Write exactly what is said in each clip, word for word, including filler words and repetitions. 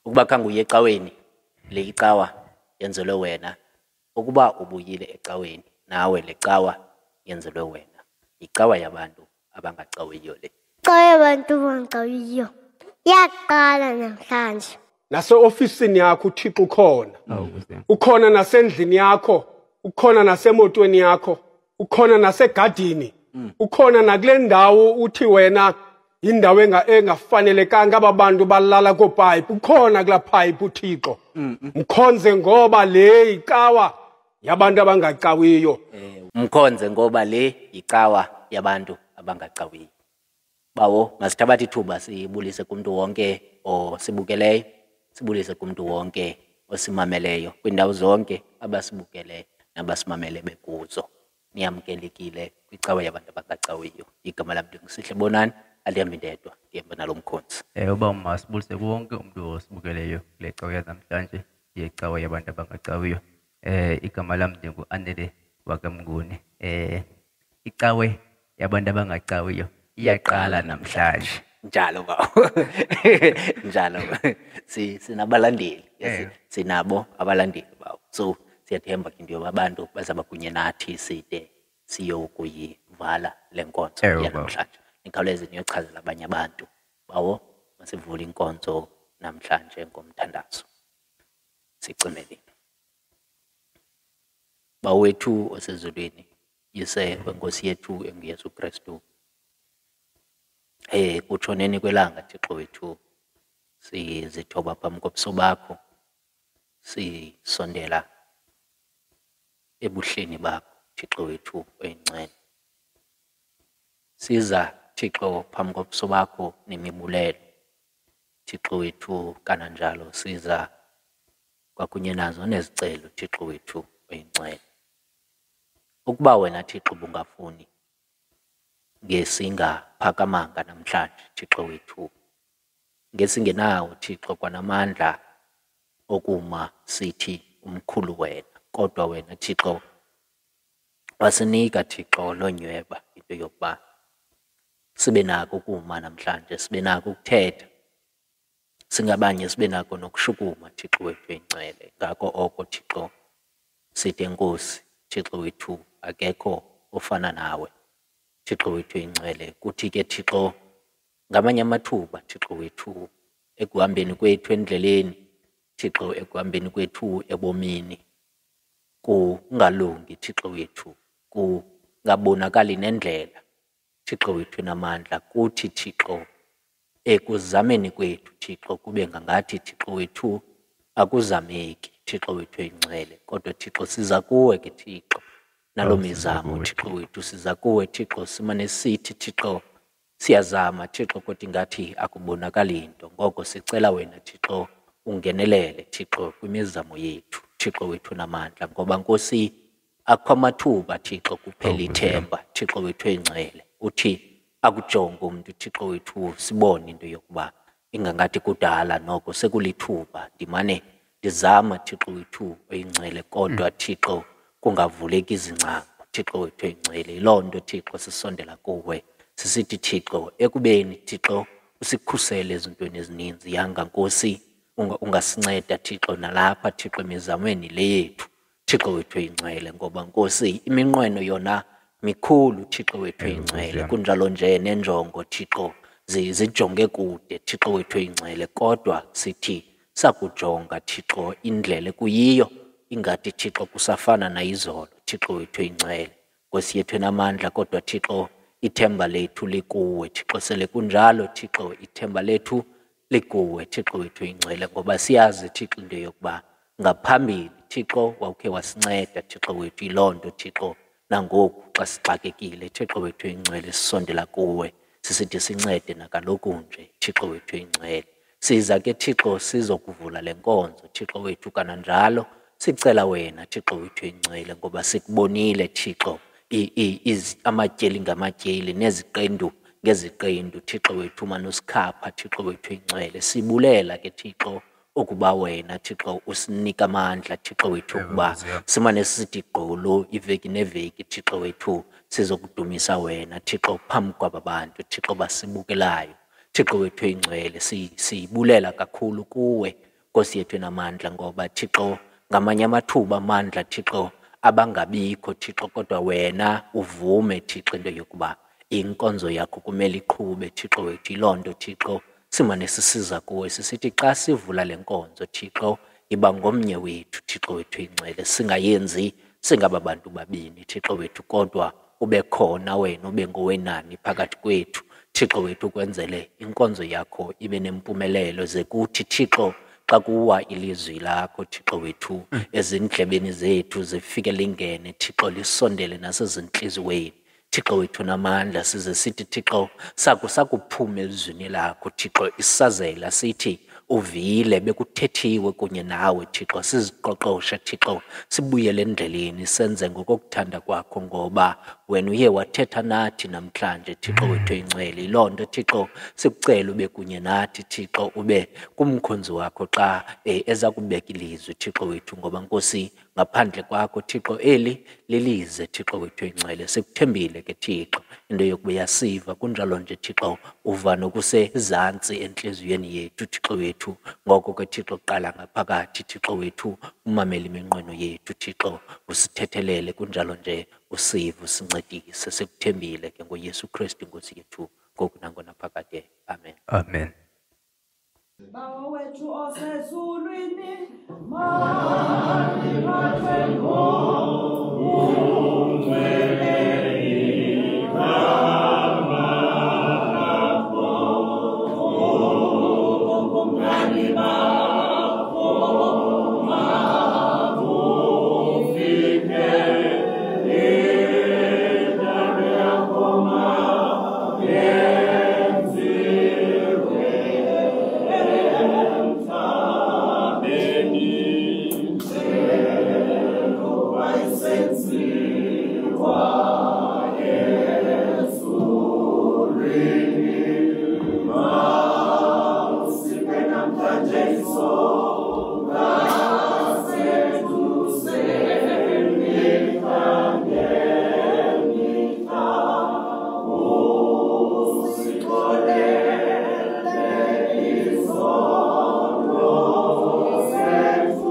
ukuba khange uye ecaweni le icawa yenzelwe wena, ukuba ubuyile ecaweni nawe le cawa yenzelwe wena. Icawa yabantu abangacawiyo le. Icawa yabantu abangacawiyo yaqala namhlanje. Nase-ofisini yakho uThixo ukhona. Ukhona nasendlini yakho, ukhona nasemotweni yakho, ukhona nasegadini, ukhona nakule ndawo uthi wena indawo engafanelekanga ababantu balala kopipe, ukhona kula pipe uThixo. Mkhonze ngoba le icawa yabantu abangacawiyo. Mkhonze ngoba le icawa yabantu abangacawiyo. Bawo, masithabathe ithuba sibulise kumuntu wonke osibukeleyo, sibulise kumuntu wonke osimameleyo kwindawo zonke abasibukeleyo nabasimamele bekuzo. Niyamkelekile kwicawa yabantu abangacawiyo. Igama lam ndinguSihle Bonani, alihambi ndedwa, ndihamba nalo mkhonzi. Eh uba masibulise wonke umuntu osibukeleyo kule cawa yanamhlanje, icawa yabantu abangacawiyo. Eh igama lam ndinguAnele wakamnguni. Eh icawe yabantu abangacawiyo iyaqala namhlanje. Njalo bawo. Njalo. Si sinabalandeli. Yes, sinabo abalandeli bawo. So siyathemba into yoba abantu bazaba kunye nathi side siyokuyivala lenkonzo yanamhlanje. Nikhawuleze niyochazela abanye abantu bawo masivula inkonzo namhlanje ngomthandazo. Sicimele. Bawethu osezulwini, yise wenkosi yethu enguYesu Kristu. Eh kutshoneni kwelanga Thixo wethu sizithoba phambi kobuso bakho, sisondela ebuhleni bakho Thixo wethu oyingcwele. Siza Thixo phambi kobuso bakho nemibulelo Thixo wethu, kananjalo siza kwakunye nazo nezicelo Thixo wethu oyingcwele. Ukuba wena Thixo bungafuni ngesingaphakamanga namhlanje Thixo wethu, ngesingenawo Thixo kwanamandla okuma sithi umkhulu wena, kodwa wena Thixo wasinika Thixo lonyweba into yokuba sibe nako ukuma namhlanje, sibe nako ukuthetha, singabanye sibe nako nokushukuma Thixo wethu oyingcwele. Ngako oko Thixo sithi enkosi Thixo wethu, akekho ofana nawe Thixo wethu oyingcwele. Kuthi ke Thixo ngamanye amathuba Thixo wethu ekuhambeni kwethu endleleni, Thixo ekuhambeni kwethu ebomini, kungalungi Thixo wethu, kungabonakali nendlela Thixo wethu namandla, kuthi Thixo ekuzameni kwethu Thixo kube ngangathi Thixo wethu akuzameki Thixo wethu oyingcwele. Kodwa Thixo siza kuwe ke Thixo nalo mizamo Thixo wethu, siza kuwe Thixo simane sithi Thixo siyazama Thixo kodwa ngathi akubonakali into. Ngoko sicela wena Thixo ungenelele Thixo kwimizamo yethu Thixo wethu namandla, ngoba Nkosi akho amathuba Thixo kuphela ithemba Thixo wethu oyingcwele. Uthi akujonga umuntu Thixo wethu sibone into yokuba ingangathi kudala noko sekulithuba ndimane ndizama Thixo wethu oyingcwele, kodwa Thixo kungavuleki izincango Thixo wethu oyingcwele. Yiloo nto Thixo sisondela kuwe sisithi Thixo ekubeni Thixo usikhusele ezintweni ezininzi, yanga Nkosi ungasinceda Thixo nalapha Thixo emizamweni le yethu Thixo wethu oyingcwele, ngoba Nkosi iminqweno yona mikhulu Thixo wethu oyingcwele, kunjalo nje nenjongo Thixo zijonge kude Thixo wethu oyingcwele. Kodwa sithi sakujonga Thixo indlela kuyiyo ingathi Thixo kusafana nayizolo Thixo wethu oyingcwele. Nkosi yethu enamandla, kodwa Thixo ithemba lethu likuwe Thixo, sele kunjalo Thixo ithemba lethu likuwe Thixo wethu oyingcwele, ngoba siyazi Thixo into yokuba ngaphambili Thixo wawukhe wasinceda Thixo wethu. Yiloo nto Thixo nangoku xa sixakekile Thixo wethu oyingcwele sisondela kuwe sisithi sincede nakaloku nje Thixo wethu oyingcwele. Siza ke Thixo sizokuvula le nkonzo Thixo wethu, kananjalo sicela wena Thixo wethu oyingcwele, ngoba sikubonile Thixo amatyeli ngamatyeli neziqendu ngeziqendu Thixo wethu manusikhapha Thixo wethu oyingcwele. Sibulela ke Thixo ukuba wena Thixo usinika amandla Thixo wethu ukuba simane sithi gqolo iveki neveki Thixo wethu sizokudumisa wena Thixo phambi kwaba bantu Thixo basibukelayo Thixo wethu oyingcwele. Siyibulela kakhulu kuwe Nkosi yethu enamandla, ngoba Thixo ngamanye amathuba amandla Thixo abangabikho Thixo, kodwa wena uvume Thixo into yokuba inkonzo yakho kumele iqhube Thixo wethu. Yiloo nto Thixo simane sisiza kuwe sisithi xa sivula le nkonzo Thixo iba ngomnye wethu Thixo wethu ingcwele, singayenzi singaba bantu babini Thixo wethu, kodwa ube khona wena, ube ngowenani phakathi kwethu Thixo wethu, ukwenzele inkonzo yakho ibe nempumelelo. Ze kuthi Thixo xa kuwa ilizwi lakho Thixo wethu ezindlebeni zethu zifike lingene Thixo, lisondele nasezintliziyweni Thixo wethu namandla, size sithi Thixo saku sakuphuma elizwini lakho Thixo isazela sithi uvile bekuthethiwe kunye nawe Thixo, siziqoqosha Thixo, sibuyele endleleni senze ngokokuthanda kwakho, ngoba wena uye wathetha nathi namhlanje Thixo wethu ingcwele. Yiloo nto Thixo sikucela ube kunye nathi Thixo, ube kumkhonzi wakho xa eh, eza kubeka ilizwi Thixo wethu, ngoba Nkosi ngaphandle kwakho Thixo eli lilize Thixo wethu ingcwele. Sikuthembile ke Thixo into yokuba yasiva, kunjalo nje Thixo uva nokusezantsi entliziyweni yethu Thixo wethu. Ngoko ke Thixo qala ngaphakathi Thixo wethu, umamele iminqweno yethu Thixo, usithethelele kunjalo nje usive usincedise. Sikuthembile ke ngoYesu Kristu Nkosi yethu, ngoku nangona phakade. Amen. Amen. Bawo wethu osezulwini, mandiphathwe ngomngcwele igama lakho, ubungani bakho mabufike endaweni yakho mayenziwe emhlabeni njengoba isenziwa ezulwini. Mawusiphe namhlanje isonka sethu semihla ngemihla, usixolele izono zethu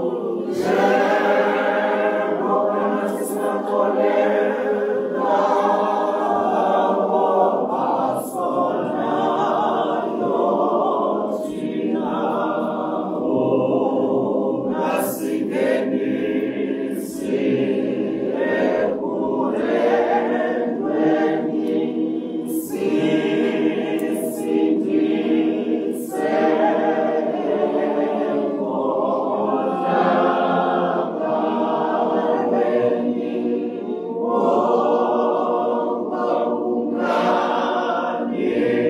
njengoba nathi sixolela abo basonayo thina. Ungasingenisi ekulendweni, sisindise enkohlangaleni, ngoba ungani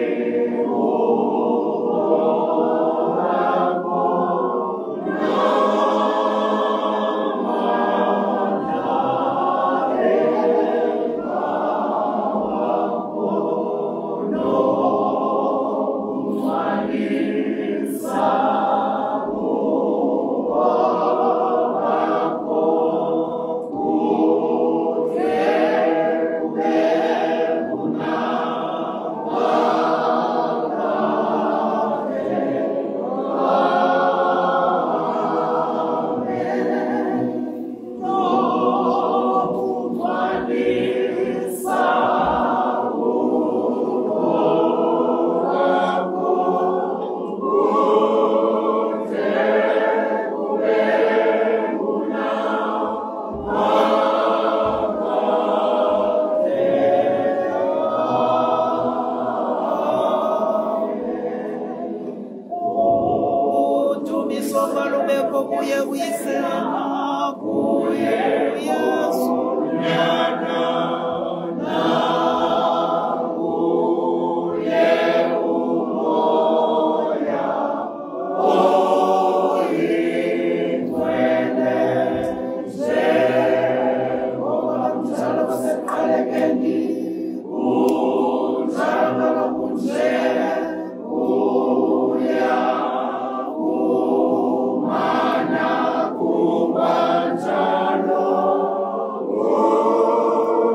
udumiso kalubekho kuye uyisema kuye uyesu nyana nakuye umoya oyingcwele njengoba kunjalo kusekuqalekeni, kunjalo kunje uya umana kubanjalo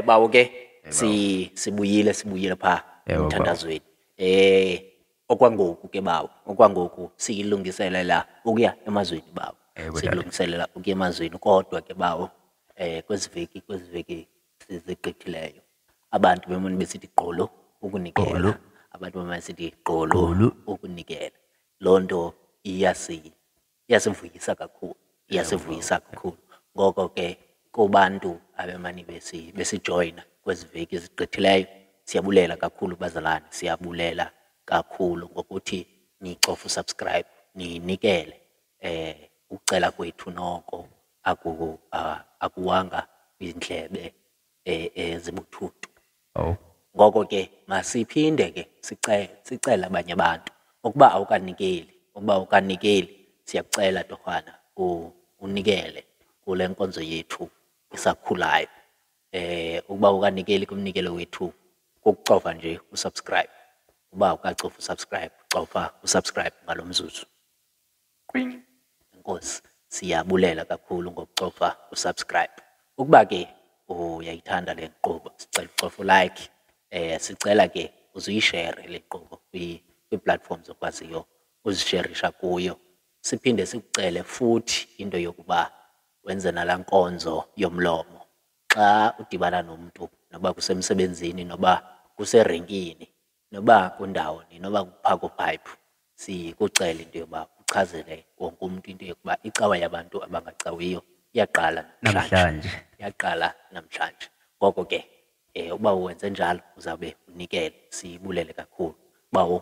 bawo ke si sibuyile sibuyile pha Yebo, bawo. emthandazweni. Eh okwangoku ke bawo, okwangoku siyilungiselela ukuya emazweni bawo. Yebo, dade. Siyilungiselela ukuya emazweni kodwa ke bawo eh kweziveki kweziveki sizigqithileyo. Abantu bemoni besithi gqolo ukunikela, abantu bemasithi gqolo Gqolo. ukunikela. Lonto iyasi iyasivuyisa kakhulu, iyasivuyisa kakhulu. Ngoko ke kubantu abemani besi besijoyina kweziveki ezigqithileyo, siyabulela kakhulu bazalwane, siyabulela kakhulu ngokuthi nicofa usubscribe, ninikele eh ukucela kwethu noko aku ah, akuwanga indlebe eh ezibuthuthu. Oh. Ngoko ke masiphinde ke sicela sicela abanye abantu ukuba awukanikeli, ukuba awukanikeli siyakucela torhwana unikele kule nkonzo yethu isakhulayo. Eh ukuba awukanikeli kumnikelo wethu ukucofa nje usubscribe. Uba awukacofa usubscribe, cofa usubscribe ngalomzuzu. Qwing. Inkosi siyabulela kakhulu ngokucofa usubscribe. Ukuba ke uyayithanda le nkqubo sicela ucofa ulike, eh sicela ke uzuyishare le nkqubo kwi platforms okwaziyo uzishareisha kuyo. Siphinde sikucele futhi into yokuba wenze nala nkonzo yomlomo. Xa udibana nomuntu noba kusemsebenzini noba kuserenkini noba kundawo ni noba kuphako pipe, sikucela into yokuba uchazele wonke umuntu into yokuba icawa yabantu abangacawiyo iyaqala Namhlanje. yaqala namhlanje. Ngoko ke eh uba uwenze njalo uzabe unikele, sibulele kakhulu bawo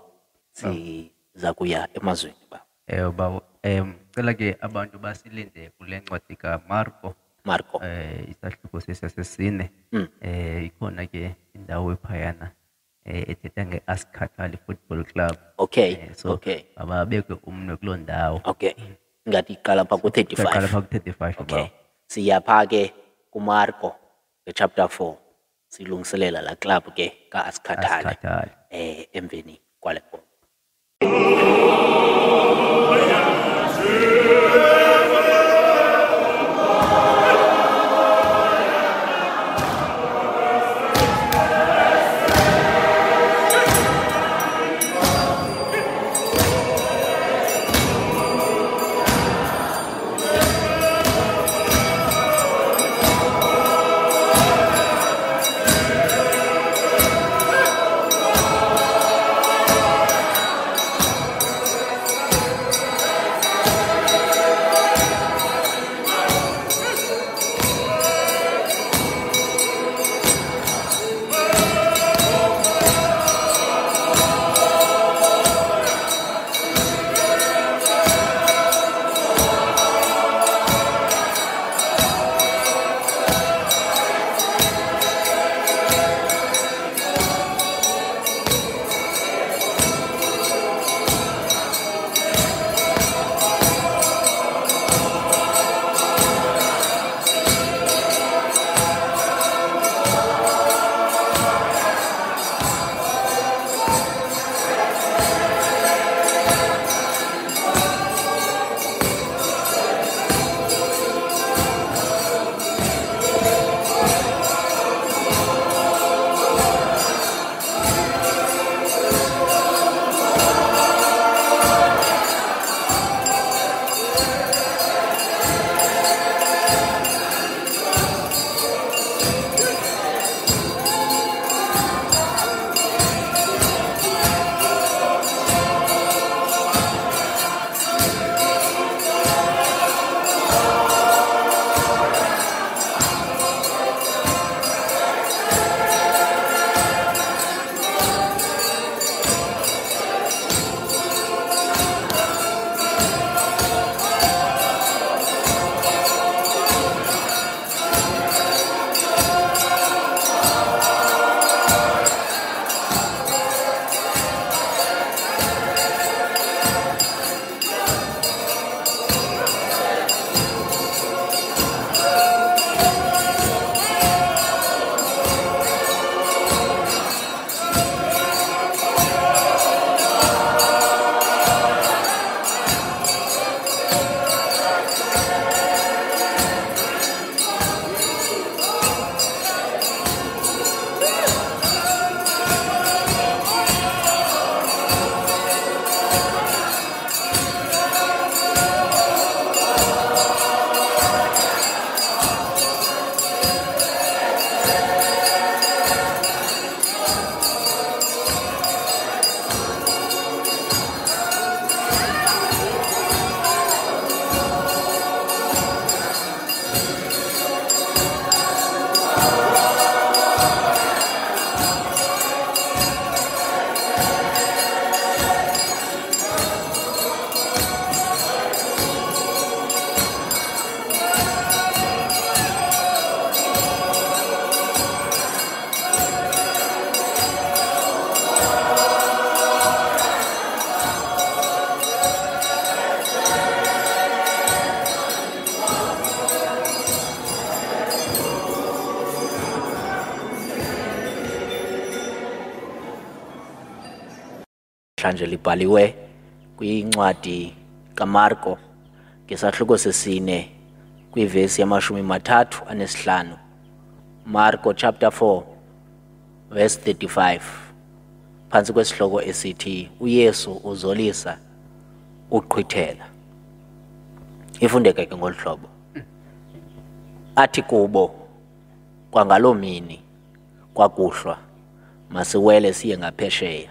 siza kuya emazweni ba. Eh bawo em cela ke abantu basilinde kule ncwadi kaMarko Marco eh isahluko sesesine Mm. eh ikhona ke indawo ephayana eh ethetha ngeAskatali Football Club. okay Eh, so okay ababeke umnwe kuloo ndawo. okay ngathi iqala pha ku Qala thirty-five. pha ku thirty-five Okay, bawo. siyapha ke kuMarko chapter four silungiselela la club ke kaAskatali Askatali. eh emveni kwale nkqubo. namhlanje libhaliwe kwincwadi kaMarko ngesahluko sesine kwivesi yamashumi mathathu anesihlanu. Marko chapter four verse thirty-five. Phansi kwesihloko esithi uYesu uzolisa uqhwithela. Ifundeke ke ngolu hlobo. Athi kubo kwangaloo mini kwakuhlwa masiwele siye ngaphesheya.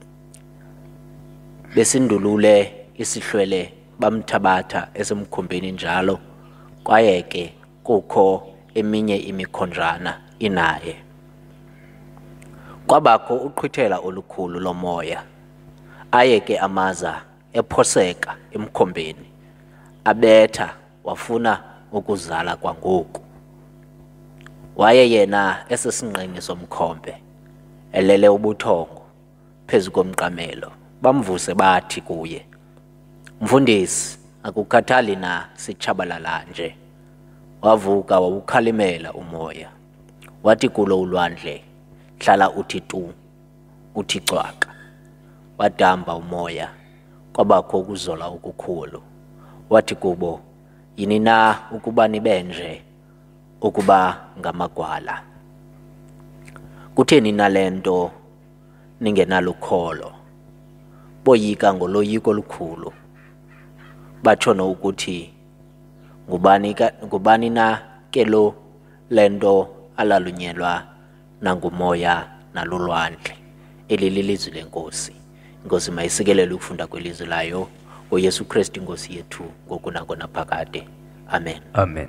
Besindulule isihlwele bamthabatha esemkhumbini njalo kwaye ke kukho eminye imikhonjana inaye. Kwabakho uqhwithela olukhulu lomoya aye ke amaza ephoseka emkhombeni abetha wafuna ukuzala kwangoku. Waye yena esesingqini somkhombe elele ubuthongo phezu komqamelo bamvuse bathi kuye, Mfundisi, akukhathali na sitshabalala nje? Wavuka wawukhalimela umoya. Wathi kulo ulwandle, hlala uthi tu, uthi cwaka. Wadamba umoya, kwabakho ukuzola okukhulu. Wathi kubo, yini na ukuba nibenje, ukuba ngamagwala? Kutheni nalento ningenalukholo? Boyika ngoloyiko olukhulu. Batshono ukuthi ngubani ka ngubani na ke lo lento alalunyelwa nangumoya nalulwandle. Eli lilizwi lenkosi. Inkosi mayisikelele ukufunda kwelizwi layo uYesu Kristu inkosi yethu ngoku nangona phakade. Amen. Amen.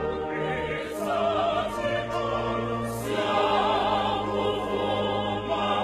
Siamo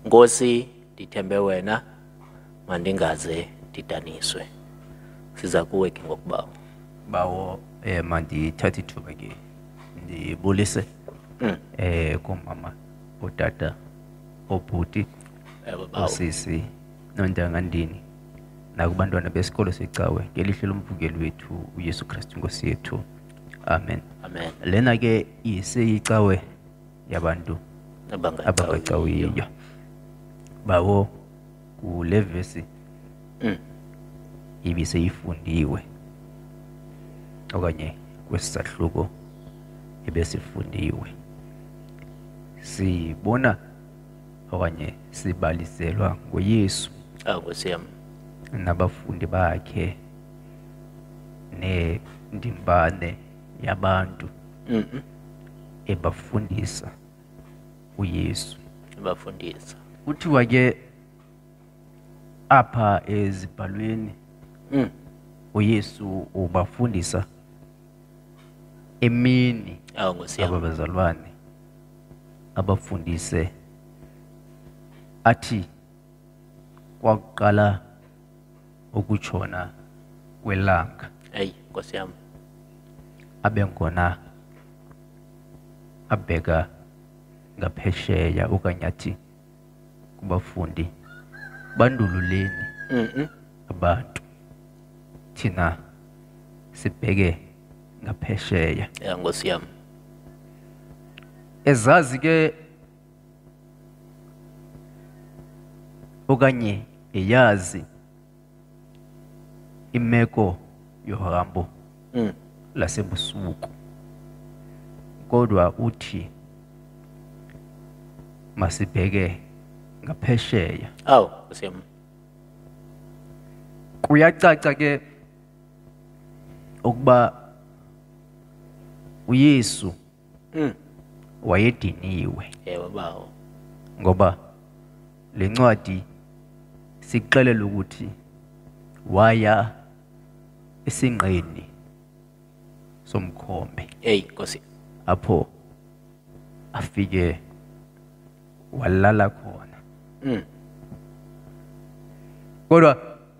Nkosi, ndithembe wena mandingaze ndidaniswe. Siza kuwe ke ngokubawo. Bawo eh mandithathe ithuba ke ndibulise Mm. eh kumama utata obhuti Ewe bawo. osisi nontangandini nakubantwana besikolo secawe ngelihle lomvukeli wethu uYesu Kristu Nkosi yethu. Amen. Amen. Lena ke iseyicawe yabantu Abangacawiyo. abakacawiyo. Bawo kule verse Mm. ibiseyifundiwe okanye kwesahluko ebesifundiwe. Sibona okanye sibaliselwa ngoYesu Awu Nkosi yami. nabafundi bakhe nendimbane yabantu Mhm. ebafundisa uYesu. Bafundisa. Kuthiwa ke apha ezibhalweni Mm. uYesu ubafundisa emini Awu Nkosi yami. abazalwane abafundise athi kwakuqala ukutshona kwelanga Hey Nkosi yami. abengona abheka ngaphesheya okanye athi kubafundi bandululeni Mhm. abantu thina sibheke ngaphesheya. Ya Nkosi yami. Ezazi ke okanye eyazi imeko yohambo Mm. lasebusuku, kodwa uthi masibheke ngaphesheya. Awu Nkosi yami. Kuyacaca ke ukuba uYesu Mm. wayediniwe Ewe bawo. ngoba lencwadi sikuxelela ukuthi waya esinqeni somkhombe Hey Nkosi. apho afike walala khona. Mm. Kodwa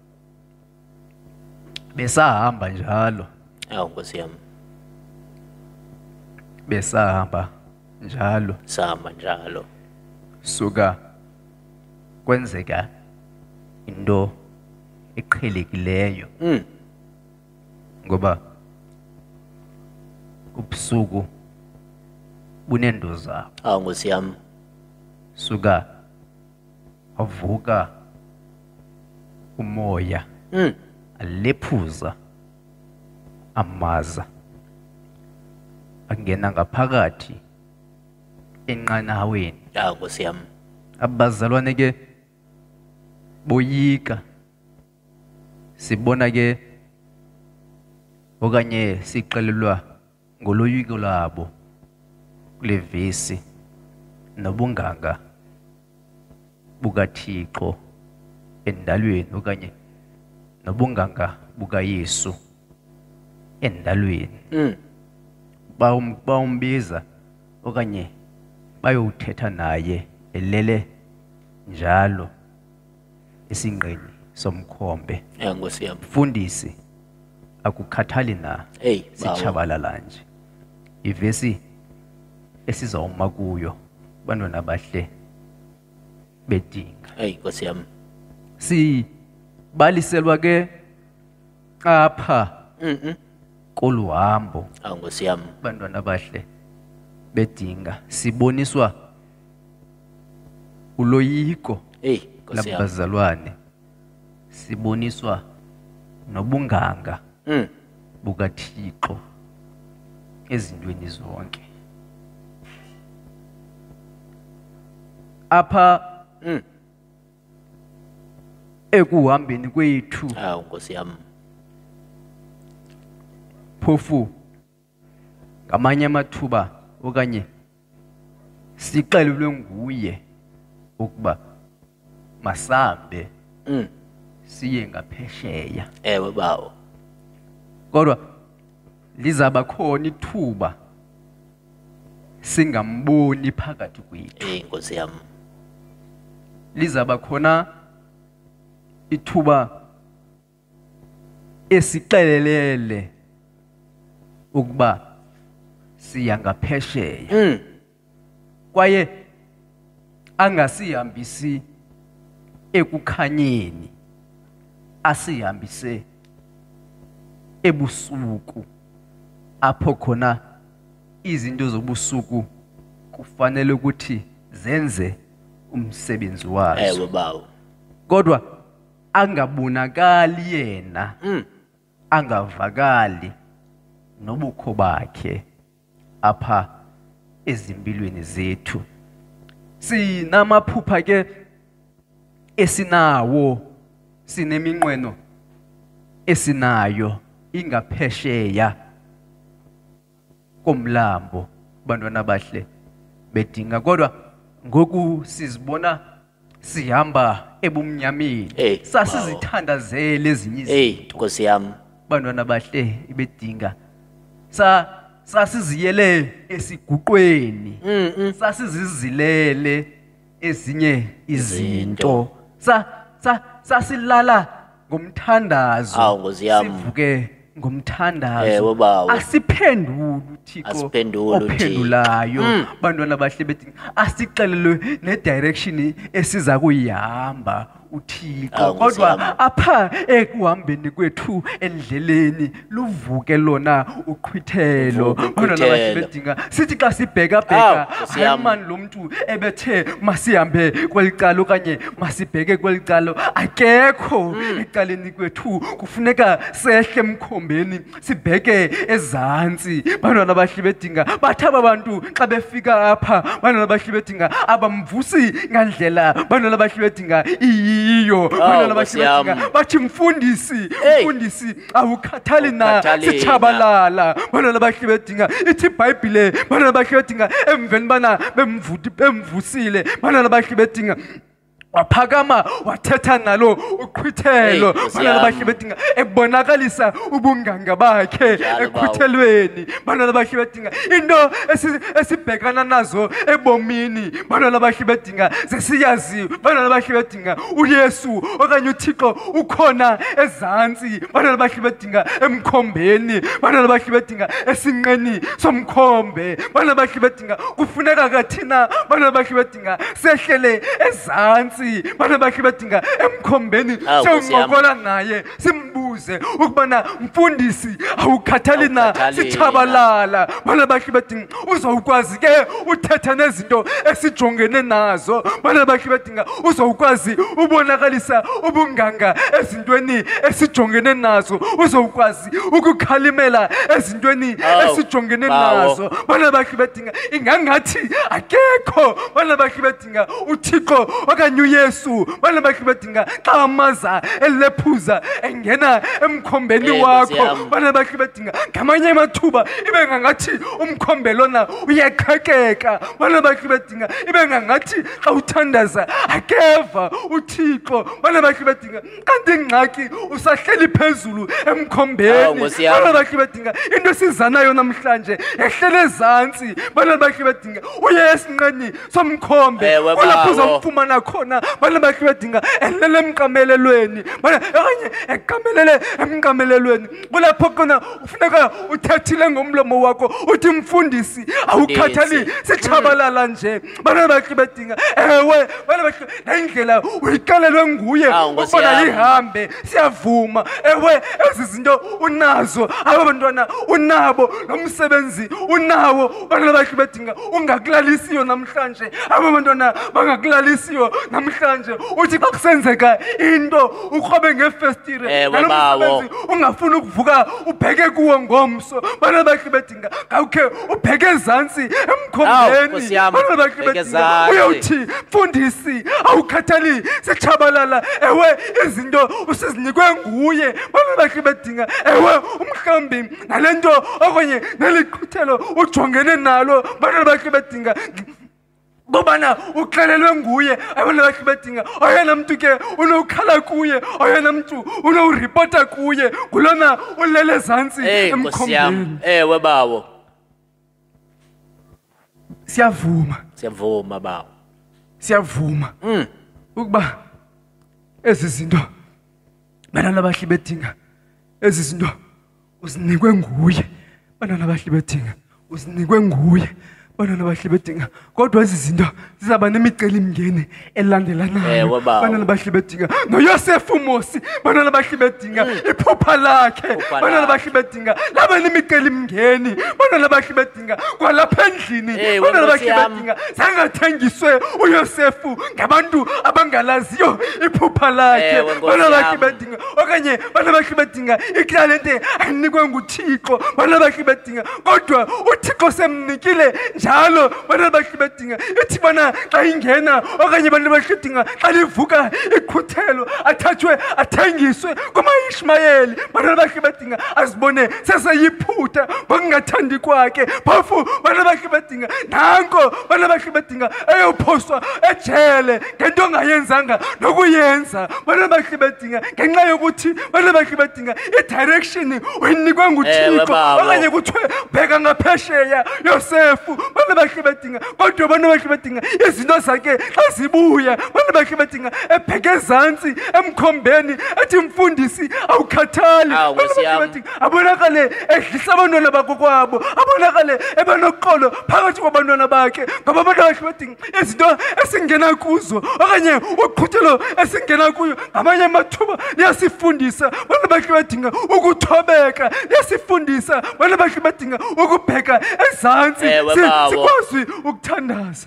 besahamba njalo, Awu Nkosi yami. besahamba njalo Sama njalo. suka kwenzeka into eqhelekileyo Mm. ngoba ubusuku bunendo zabo. Awu Nkosi yami. Suka wavuka umoya Mm. alephuza amaza angena ngaphakathi enqanaweni. Awu Nkosi yami. Abazalwane ke boyika, sibona ke okanye siqelelwa ngoloyiko labo kule vesi nobunganga bukaThixo endalweni okanye nobunganga bukaYesu endalweni. Mm. Bawum- bawumbiza okanye bayowuthetha naye elele njalo esinqeni somkhombe. Ya Nkosi yami. Mfundisi, akukhathali na Hey bawo. sichabalala nje. Ivesi esizawuma kuyo bantwana bahle bedinga. Hey Nkosi yami. Sibaliselwa ke apha Mhm. koluhambo Awu Nkosi yami. bantwana bahle bedinga, siboniswa uloyiko Hey Nkosi yami. labazalwane, siboniswa nobunganga Mm. bukaThixo ezintweni zonke. Apha Mm. ekuhambeni kwethu Awu Nkosi yami. phofu ngamanye amathuba okanye sixelelwe nguye ukuba masambe Mm. siye ngaphesheya, Ewe bawo. kodwa lizaba khona ithuba singamboni phakathi kwethu. Hey Nkosi yami. lizaba khona ithuba esixelelele ukuba siya ngaphesheya Mm. kwaye angasihambisi ekukhanyeni asihambise ebusuku apho khona izinto zobusuku kufanele ukuthi zenze umsebenzi wazo. Ewe bawo. Kodwa angabonakali yena, Mm. angavakali nobukho bakhe apha ezimpilweni zethu. Sinamaphupha ke esinawo, sineminqweno esinayo ingaphesheya komlambo bantwana bahle bedinga, kodwa ngoku sizibona sihamba ebumnyameni, Hey, sasizithandazele ezinye Hey, izinto Nkosi yami. bantwana bahle bedinga, sa sasiziyele esiguqweni, Mm, mm. sasizizilele ezinye izinto, Izinto. sa sa sasilala ngomthandazo, Awu, Nkosi yami. sivuke ngomthandazo, Ewe bawo. asiphenduli uThixo Asiphenduli uThixo. ophendulayo Mm. bantwana bahle bedinga, asixelelwe ne direction esiza kuyihamba uThixo, Awu, Nkosi yami. kodwa apha ekuhambeni kwethu endleleni luvuke lona uqhwithelo Luvuke bantwana bahle uqhwithelo. bedinga. Sithi xa sibheka Awu, bheka Nkosi hayi yami. mani lo mntu ebethe masihambe kwelicala okanye masibheke kwelicala, akekho ecaleni kwethu, kufuneka sehle emkhombeni sibheke ezantsi bantwana bahle bedinga. Bathi aba bantu xa befika apha bantwana bahle bedinga abamvusi ngandlela bantwana bahle bedinga iyo bantwana bahle Nkosi yami. bedinga. Bathi mfundisi, Hey. mfundisi awukhathali na Awukhathali na. sitshabalala bantwana bahle bedinga. Ithi iBhayibhile bantwana bahle bedinga emveni bana bemvuti bemvusile bantwana bahle bedinga waphakama wathetha nalo uqhwithelo Hey, Nkosi bantwana yami. bahle bedinga ebonakalisa ubunganga bakhe Njalo bawo. eqhwithelweni bantwana bahle bedinga. Into esi- esibhekana nazo ebomini bantwana bahle bedinga zesiyazi bantwana bahle bedinga uYesu okanye uThixo ukhona ezantsi bantwana bahle bedinga emkhombeni bantwana bahle bedinga esinqeni somkhombe bantwana bahle bedinga. Kufuneka kathina bantwana bahle bedinga sehlele ezantsi bantwana bahle bedinga emkhombeni Awu, Nkosi yami. sengokola naye simbuze ukubana mfundisi awukhathali na Awukhathali na. sitshabalala bantwana bahle bedinga. Uzawukwazi ke uthetha nezinto esijongene nazo bantwana bahle bedinga, uzawukwazi ubonakalisa ubunganga ezintweni esijongene nazo, uzawukwazi ukukhalimela ezintweni Awu, esijongene bawo. nazo bantwana bahle bedinga. Ingangathi akekho bantwana bahle bedinga uThixo okanye uYesu bantwana bahle bedinga xa amaza elephuza engena emkhombeni Eh, Nkosi wakho yami. bantwana bahle bedinga. Ngamanye amathuba ibe ngangathi umkhombe lona uyaqhekeka bantwana bahle bedinga, ibe ngangathi xa uthandaza akeva uThixo bantwana bahle bedinga, kanti ingxaki usahleli phezulu Awu, emkhombeni Nkosi yami. bantwana bahle bedinga. Into esizanayo namhlanje ehlele ezantsi bantwana bahle bedinga, uye esinqeni somkhombe Ewe, kulapho bawo. uzamfumana khona bantwana bahle bedinga ehlele emqamelelweni bana- okanye eqamelele emqamelelweni. Kulapho khona ufuneka uthethile ngomlomo wakho uthi mfundisi awukhathali sitshabalala nje bantwana bahle bedinga. Ewe bantwana bahle nendlela uyikalelwe nguye Awu, Nkosi ukubana yami. ihambe siyavuma. Ewe ezi zinto unazo, aba bantwana unabo, nomsebenzi unawo bantwana bahle bedinga. Ungakulalisiyo namhlanje, aba bantwana bangakulalisiyo namhlanje. Uthi xa kusenzeka into ukrobe ngefestire Ewe, nalo bawo. msebenzi ungafuni ukuvuka ubheke kuwo ngomso bantwana bahle bedinga. Kawukhe ubheke ezantsi Awu, emkhombeni Nkosi yami, bantwana bahle bheke bedinga. ezantsi. Uyawuthi mfundisi awukhathali sitshabalala. Ewe izinto usizinikwe nguye bantwana bahle bedinga. Ewe umhlambi nale nto okanye neliqhuthelo ujongene nalo bantwana bahle bedinga ngobana uxelelwe nguye abantwana bahle bedinga. Oyena mntu ke unokhala kuye, oyena mntu unowuripota kuye ngulona ulele ezantsi Hey, Nkosi yami. emkhombeni. Ewe bawo. Siyavuma, Siyavuma bawo. siyavuma Mm. ukuba ezi zinto banana bahle bedinga ezi zinto uzinikwe nguye banana bahle bedinga uzinikwe nguye banana bahle bedinga kodwa ezi zinto zizaba nemicelimngeni elandelanayo banana bahle bedinga noYosefu Mosi banana bahle bedinga iphupha lakhe banana bahle bedinga laba nemicelimngeni banana bahle bedinga kwalapha endlini banana bahle bedinga sangathengiswe uYosefu ngabantu abangalaziyo iphupha lakhe banana bahle bedinga okanye banana bahle bedinga iklalente anikwe nguThixo banana bahle bedinga kodwa uThixo semnikile njalo banana bahle bedinga ithi bana xa ingena okanye banana bahle bedinga xa livuka ikhuthelo athathwe athengiswe kumaIshmayeli banana bahle bedinga azibone seseyiphutha ngokungathandi kwakhe phofu banana bahle bedinga nanko banana bahle bedinga eyophoswa ejele ngento ongayenzanga nokuyenza banana bahle bedinga ngenxa yokuthi banana bahle bedinga idirection uyinikwe nguThixo okanye kuthiwe bheka ngaphesheya Yosefu banana bahle bedinga kodwa banana bahle bedinga izinto zakhe xa zibuya banana bahle bedinga ebheke ezantsi emkhombeni ethi mfundisi awukhathali abonakale edlisa abantwana bakho kwabo abonakale ebanoqolo phakathi kwabantwana bakhe ngoba abantu bahle bedinga izinto esingena kuzo okanye uqhuthelo esingena kuyo ngamanye amathuba liyasifundisa banana bahle bedinga ukuthobeka liyasifundisa banana bahle bedinga ukubheka ezantsi sikwazi ukuthandaza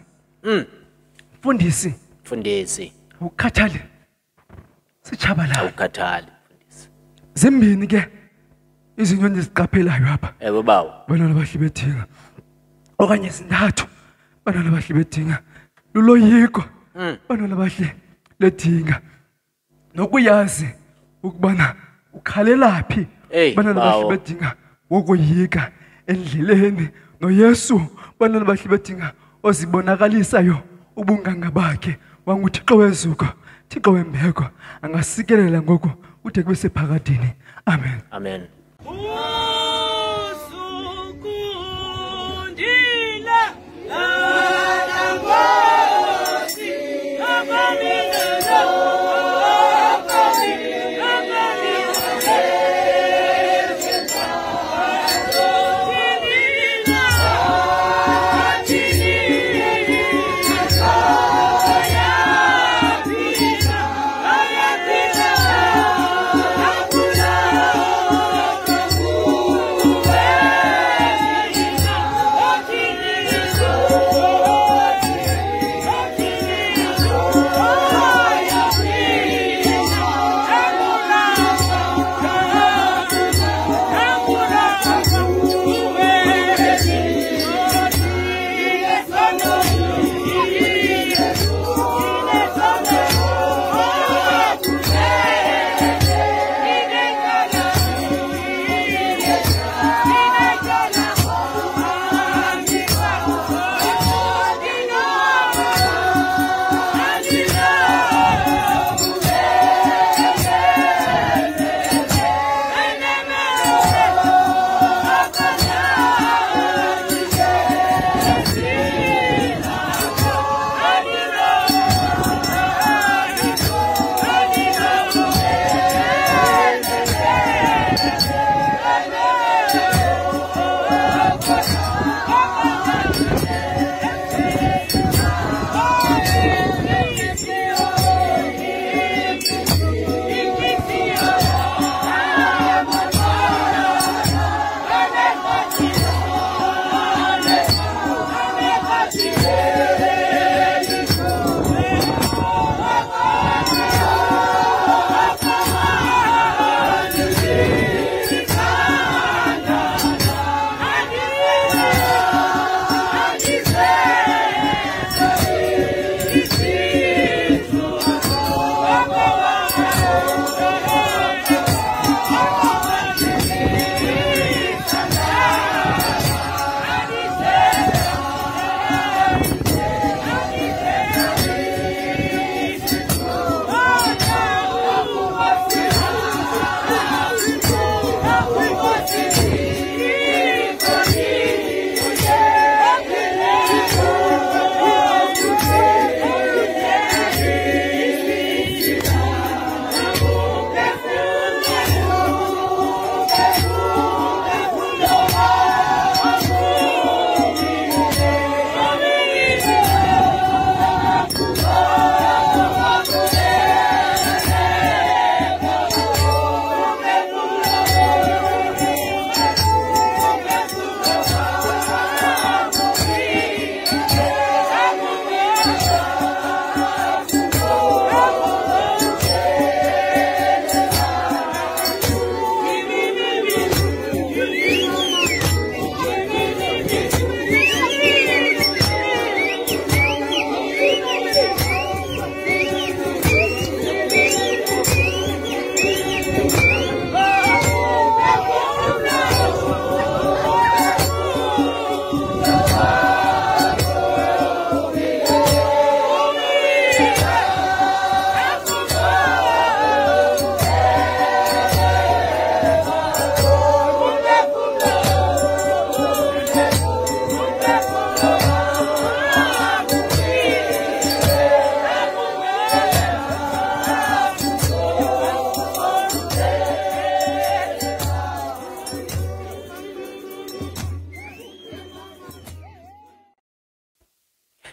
mfundisi Mfundisi ukhathale sichabala awukhathali mfundisi zimbini ke izinto endiziqaphelayo apha ewe bawo banana bahle bedinga okanye zintathu banana bahle bedinga luloyiko banana bahle ledinga nokuyazi ukubana ukhalelaphi banana bahle bedinga wokoyika endleleni noYesu banana bahle bedinga ozibonakalisayo ubunganga bakhe wanguThixo wezuko Thixo wembeko angasikelela ngoku ude kube sephakadini amen amen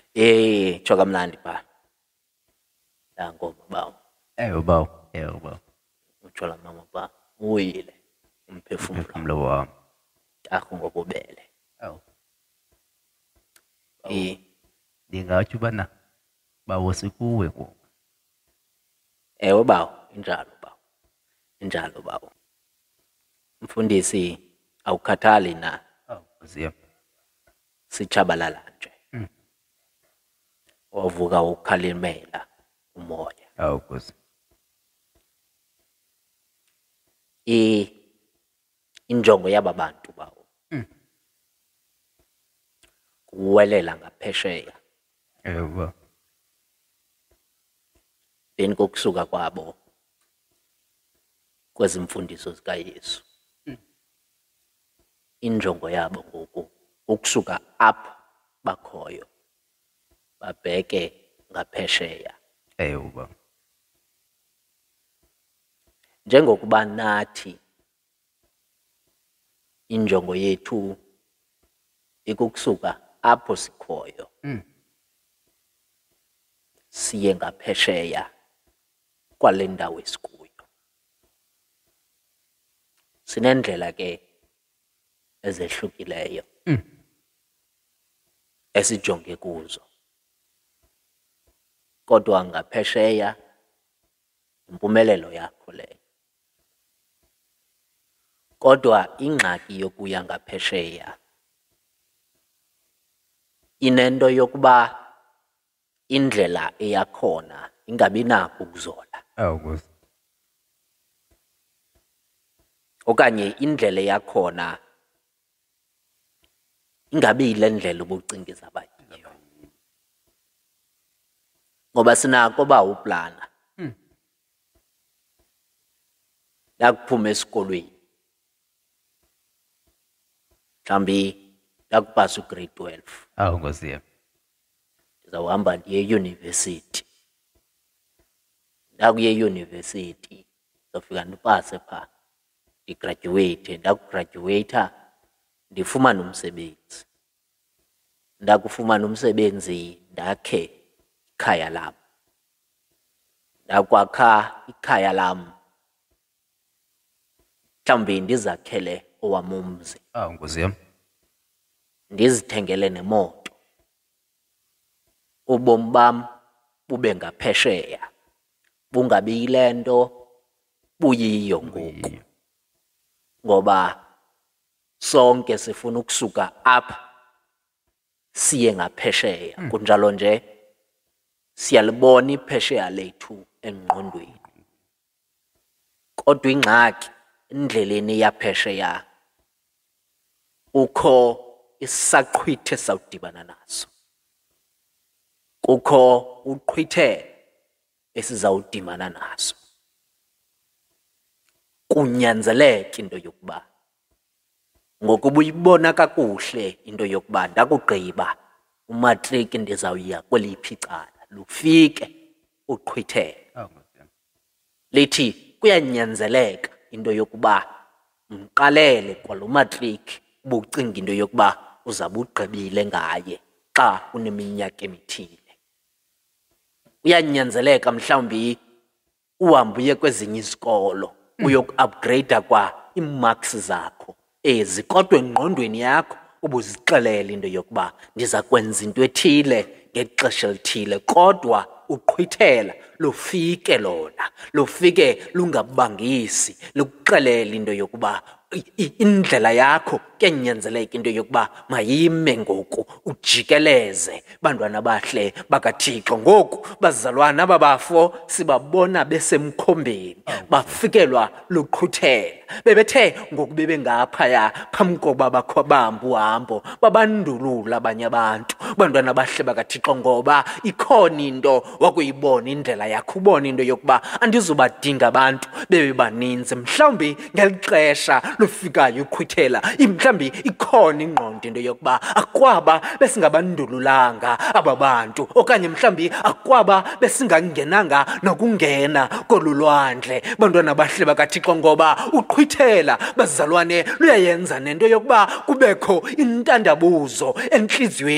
Eh, choka mnandi ba. Ngoma bawo. Eh ubawo, eh ubawo. Utshola mama ba. Uyile umphefumulo. Umphefumulo wami. Akho ngobubele. Awu. Eh, Ndingatsho ubana bawo sikuwe ngoku. ewe bawo, injalo bawo. Injalo bawo. Mfundisi awukhathali na Awu, Nkosi yami. sichabalala nje. Mm. Wavuka ukhalimela umoya. Awu, Nkosi. I injongo yaba bantu bawo. Mm. Kuwelela ngaphesheya. Eh ubawo. Beni kokusuka kwabo kwezimfundiso zikaYesu. Injongo yabo ngoku ukusuka apho bakhoyo babheke ngaphesheya. Eh ubawo. Njengokuba nathi injongo yethu ikukusuka apho sikhoyo Mm. siye ngaphesheya kwale ndawo esikuyo. Sinendlela ke ezehlukileyo Mm. esijonge kuzo. Kodwa ngaphesheya impumelelo yakho leyo. Kodwa ingxaki yokuya ngaphesheya inento yokuba indlela eyakhona ingabi nakho ukuzola. Awu, Nkosi. Okanye indlela yakhona ingabi ile ndlela ubucingiza abayiyo. Ngoba sinako ba uplana. Mm. Lakuphuma esikolweni. Mhlambi lakupasa ugrade twelve. Awu, Nkosi yami. Ndizawuhamba ndiye university. Ndakuye university ndofika ndipase pha. Ndigraduate, ndakugraduate ndifumana umsebenzi. Ndakufumana umsebenzi ndakhe ikhaya lam. Ndakwakha ikhaya lam. Mhlawumbi ndizakhele owam umzi. Awu, Nkosi yami. Ndizithengele nemoto. Ubomi bam bube ngaphesheya. Bungabi yile nto buyiyo ngoku. Ngoba sonke sifuna ukusuka apha siye ngaphesheya. Kunjalo nje siyalibona iphesheya lethu engqondweni. Kodwa ingxaki indleleni yaphesheya ukho isaqhwithe sawudibana naso. Kukho uqhwithe esizawudibana naso. Kunyanzeleka into yokuba ngokuba uyibona kakuhle into yokuba ndakugqiba umatriki ndizawuya kweliphi icala lufike uqhwithele. Awu, Nkosi yami. Lithi kuyanyanzeleka into yokuba mqalele kwalo matriki ubucinga into yokuba uzabugqibile ngaye xa uneminyaka emithile. Uyanyanzeleka mhlawumbi uhambe uye kwezinye izikolo uyoku-upgrade kwa imarks zakho ezi, kodwa engqondweni yakho ubuzixelele into yokuba ndiza kwenza into ethile ngexesha elithile. Kodwa uqhwithela lufike lona, lufike lungabangisi lukuxelele into yokuba indlela yakho kuyanyanzeleka into yokuba mayime ngoku ujikeleze. Bantwana bahle bakaThixo, ngoku bazalwana babafo sibabona besemkhombeni bafikelwa luqhuthela. Bebethe ngoku bebengaphaya phambi kokuba bakho bamba uhambo babandulula abanye abantu. Bantwana bahle bakaThixo, ngoba ikhona into wakuyibona indlela yakho, ubona into yokuba andizubadinga abantu bebe baninzi. Mhlawumbi ngelixesha lufikayo uqhwithela mhlawumbi ikhona ingqondo into yokuba akwaba besingabandululanga aba bantu, okanye mhlawumbi akwaba besingangenanga nokungena kolulwandle. Bantwana bahle bakaThixo, ngoba uqhwithela bazalwane luyayenza nento yokuba kubekho intandabuzo enhliziyweni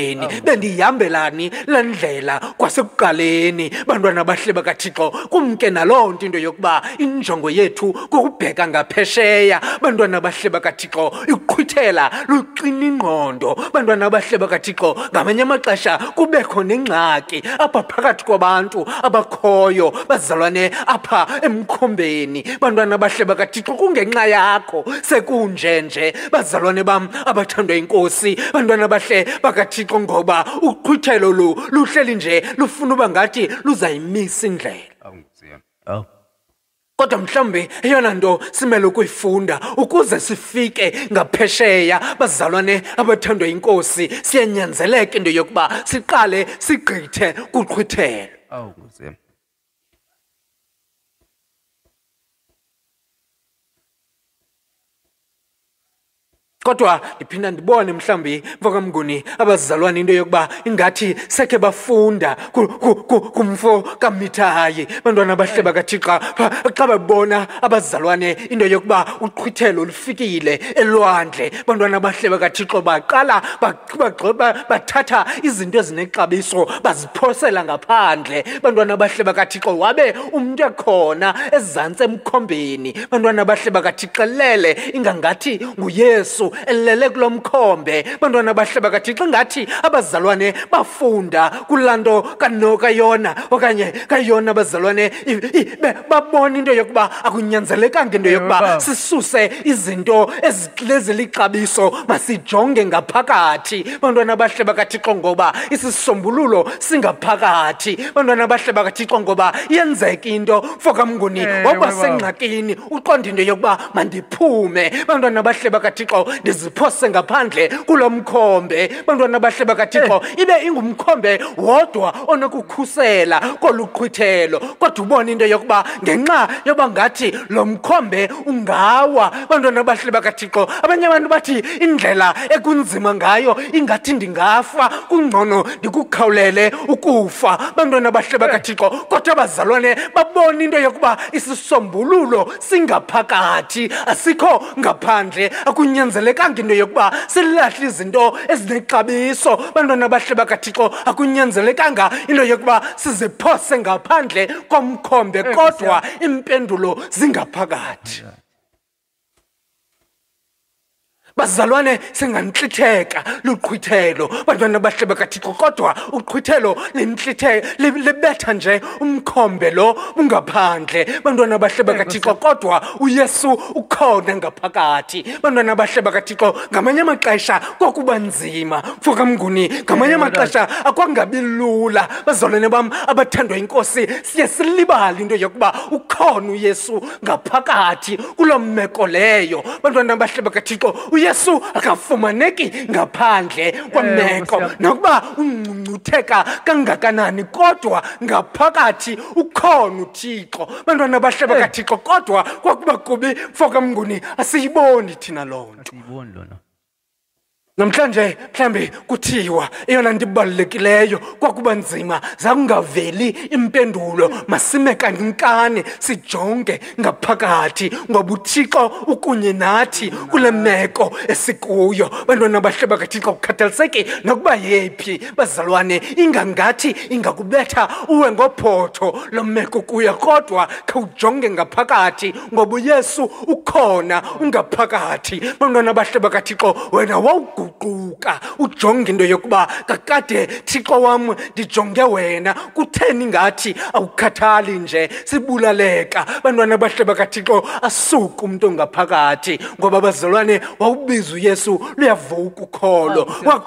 bendihambelani le ndlela kwasekuqaleni. Bantwana bahle bakaThixo, kumke naloo nto into yokuba injongo yethu kukubheka ngaphesheya. Bantwana bahle bakaThixo, iqhwithela luqina ingqondo. Bantwana bahle bakaThixo, ngamanye amaxesha kubekho nengxaki apha phakathi kwabantu abakhoyo bazalwane apha emkhombeni. Bantwana bahle bakaThixo, kungenxa yakho sekunje nje bazalwane bam abathandwa inkosi. Bantwana bahle bakaThixo, ngoba uqhwithelo lu luhleli nje lufuna uba ngathi luzayimisa indlela. Oh. Kodwa mhlambe eyona nto simele ukuyifunda ukuze sifike ngaphesheya bazalwane abathandwa inkosi, siyanyanzeleka into yokuba siqale sigqithe kuqhwithelo. Oh, Nkosi. Kodwa ndiphinda ndibone mhlambi mfokamnguni abazalwane into yokuba ingathi sekhe bafunda kumfo kaMithayi. Bantwana bahle bakaThixo xa babona abazalwane into yokuba uqhwithelo lufikile elwandle, bantwana bahle bakaThixo baqala bathatha izinto ezinexabiso baziphosela ngaphandle. Bantwana bahle bakaThixo, wabe umntu ekhona ezantsi emkhombeni. Bantwana bahle bakaThixo lele ingangathi nguYesu elele kulo mkhombe. Bantwana bahle bakaThixo, ngathi abazalwane bafunda kulanto kaNokayona okanye kayona abazalwane babona into yokuba akunyanzelekanga into yokuba sisuse izinto ezilixabiso, masijonge ngaphakathi. Bantwana bahle bakaThixo, ngoba isisombululo singaphakathi. Bantwana bahle bakaThixo, ngoba yenzeka into mfokamnguni waba sengxakini uqonda into yokuba mandiphume. Bantwana bahle bakaThixo, ndiziphose ngaphandle kulo mkhombe. Bantwana bahle bakaThixo, ibe ingumkhombe wodwa onokukhusela koluqhwithelo. Kodwa ubona into yokuba ngenxa yoba ngathi lo mkhombe ungawa. Bantwana bahle bakaThixo, abanye abantu bathi indlela ekunzima ngayo ingathi ndingafa, kungcono ndikukhawulele ukufa. Bantwana bahle bakaThixo, kodwa abazalwane babona into yokuba isisombululo singaphakathi, asikho ngaphandle. Akunyanzelekanga into yokuba silahle izinto ezinexabiso. Bantwana bahle bakaThixo, akunyanzelekanga into yokuba siziphose ngaphandle komkhombe, kodwa impendulo zingaphakathi. Bazalwane, singantlitheka luqhwithelo. Bantwana bahle bakaThixo, kodwa uqhwithelo lintlithe libetha nje umkhombe lo ungaphandle. Bantwana bahle bakaThixo, kodwa uYesu ukhona ngaphakathi. Bantwana bahle bakaThixo, ngamanye amaxesha kwakuba nzima mfokamnguni, ngamanye amaxesha akwangabi lula. Bazalwane bam abathandwa inkosi, siye silibale into yokuba ukhona uYesu ngaphakathi kulo meko leyo. Bantwana bahle bakaThixo, uYesu akafumaneki ngaphandle kwameko, nokuba ungcungcutheka kangakanani, kodwa ngaphakathi ukhona uThixo. Bantwana bahle bakaThixo, kodwa kwakuba kubi mfokamnguni asiyiboni thina loo nto. Asiyiboni lona. Namhlanje mhlambe kuthiwa eyona nto ibalulekileyo kwakuba nzima, zakungaveli impendulo, masime kankane sijonge ngaphakathi, ngoba uThixo ukunye nathi kule meko esikuyo. Bantwana bahle bakaThixo, kukhathaliseki nokuba yephi bazalwane, ingangathi ingakubetha uwe ngophotho lo meko kuyo, kodwa khawujonge ngaphakathi, ngoba uYesu ukhona ungaphakathi. Bantwana bahle bakaThixo, wena wawu guquka ujonge into yokuba kakade Thixo wam ndijonge wena, kutheni ngathi awukhathali nje sibulaleka. Bantwana bahle bakaThixo, asuke umuntu ngaphakathi, ngoba bazalwane wawubiza uYesu luyavuka ukholo,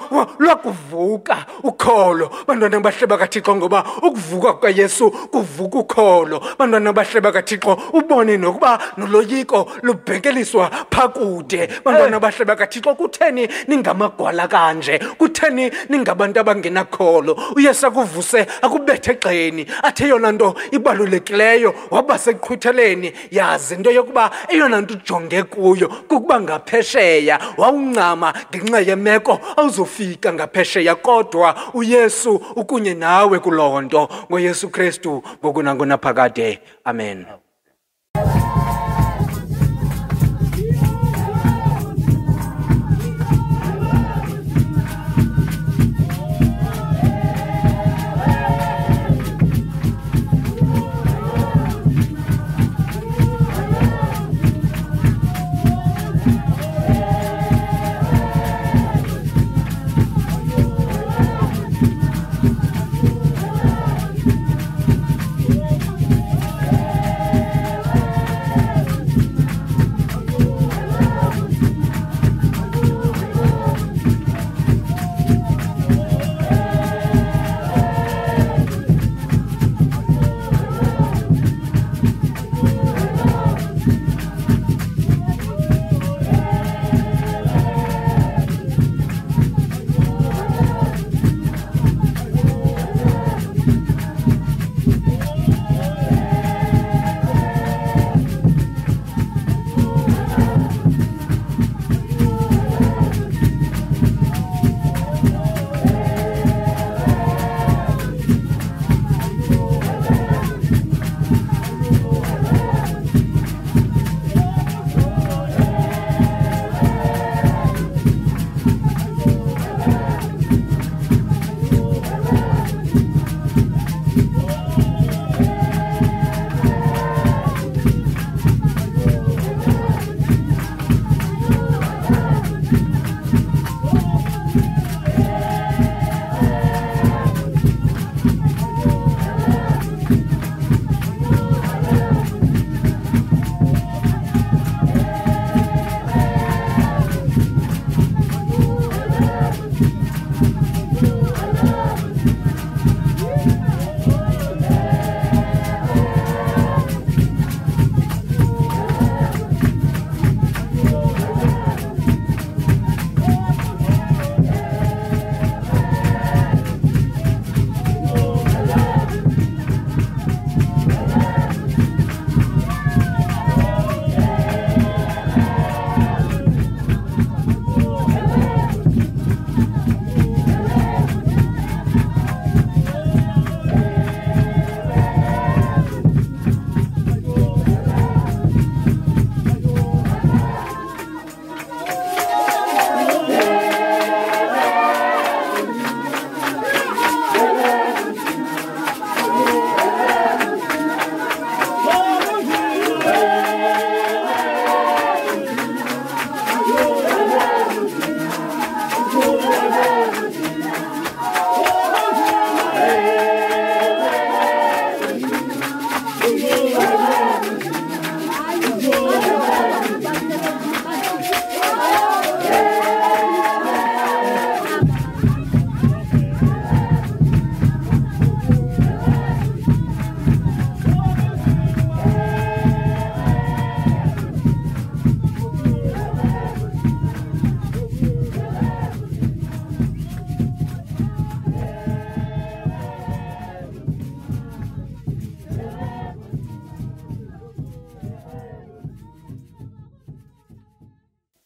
lwakuvuka ukholo. Bantwana bahle bakaThixo, ngoba ukuvuka kwaYesu kuvuka ukholo. Bantwana bahle bakaThixo, ubone nokuba noloyiko lubhekeliswa phakude. Bantwana bahle bakaThixo, kutheni ningamagwala kanje, kutheni ningabantu abangenakholo? uYesu akuvuse akubethe egxeni, athi eyona nto ibalulekileyo waba seqhwitheleni, yazi into yokuba eyona nto ujonge kuyo kukuba ngaphesheya. Wawuncama ngenxa yemeko awuzofika ngaphesheya, kodwa uYesu ukunye nawe kuloo nto. NgoYesu Kristu ngoku nangonaphakade, amen.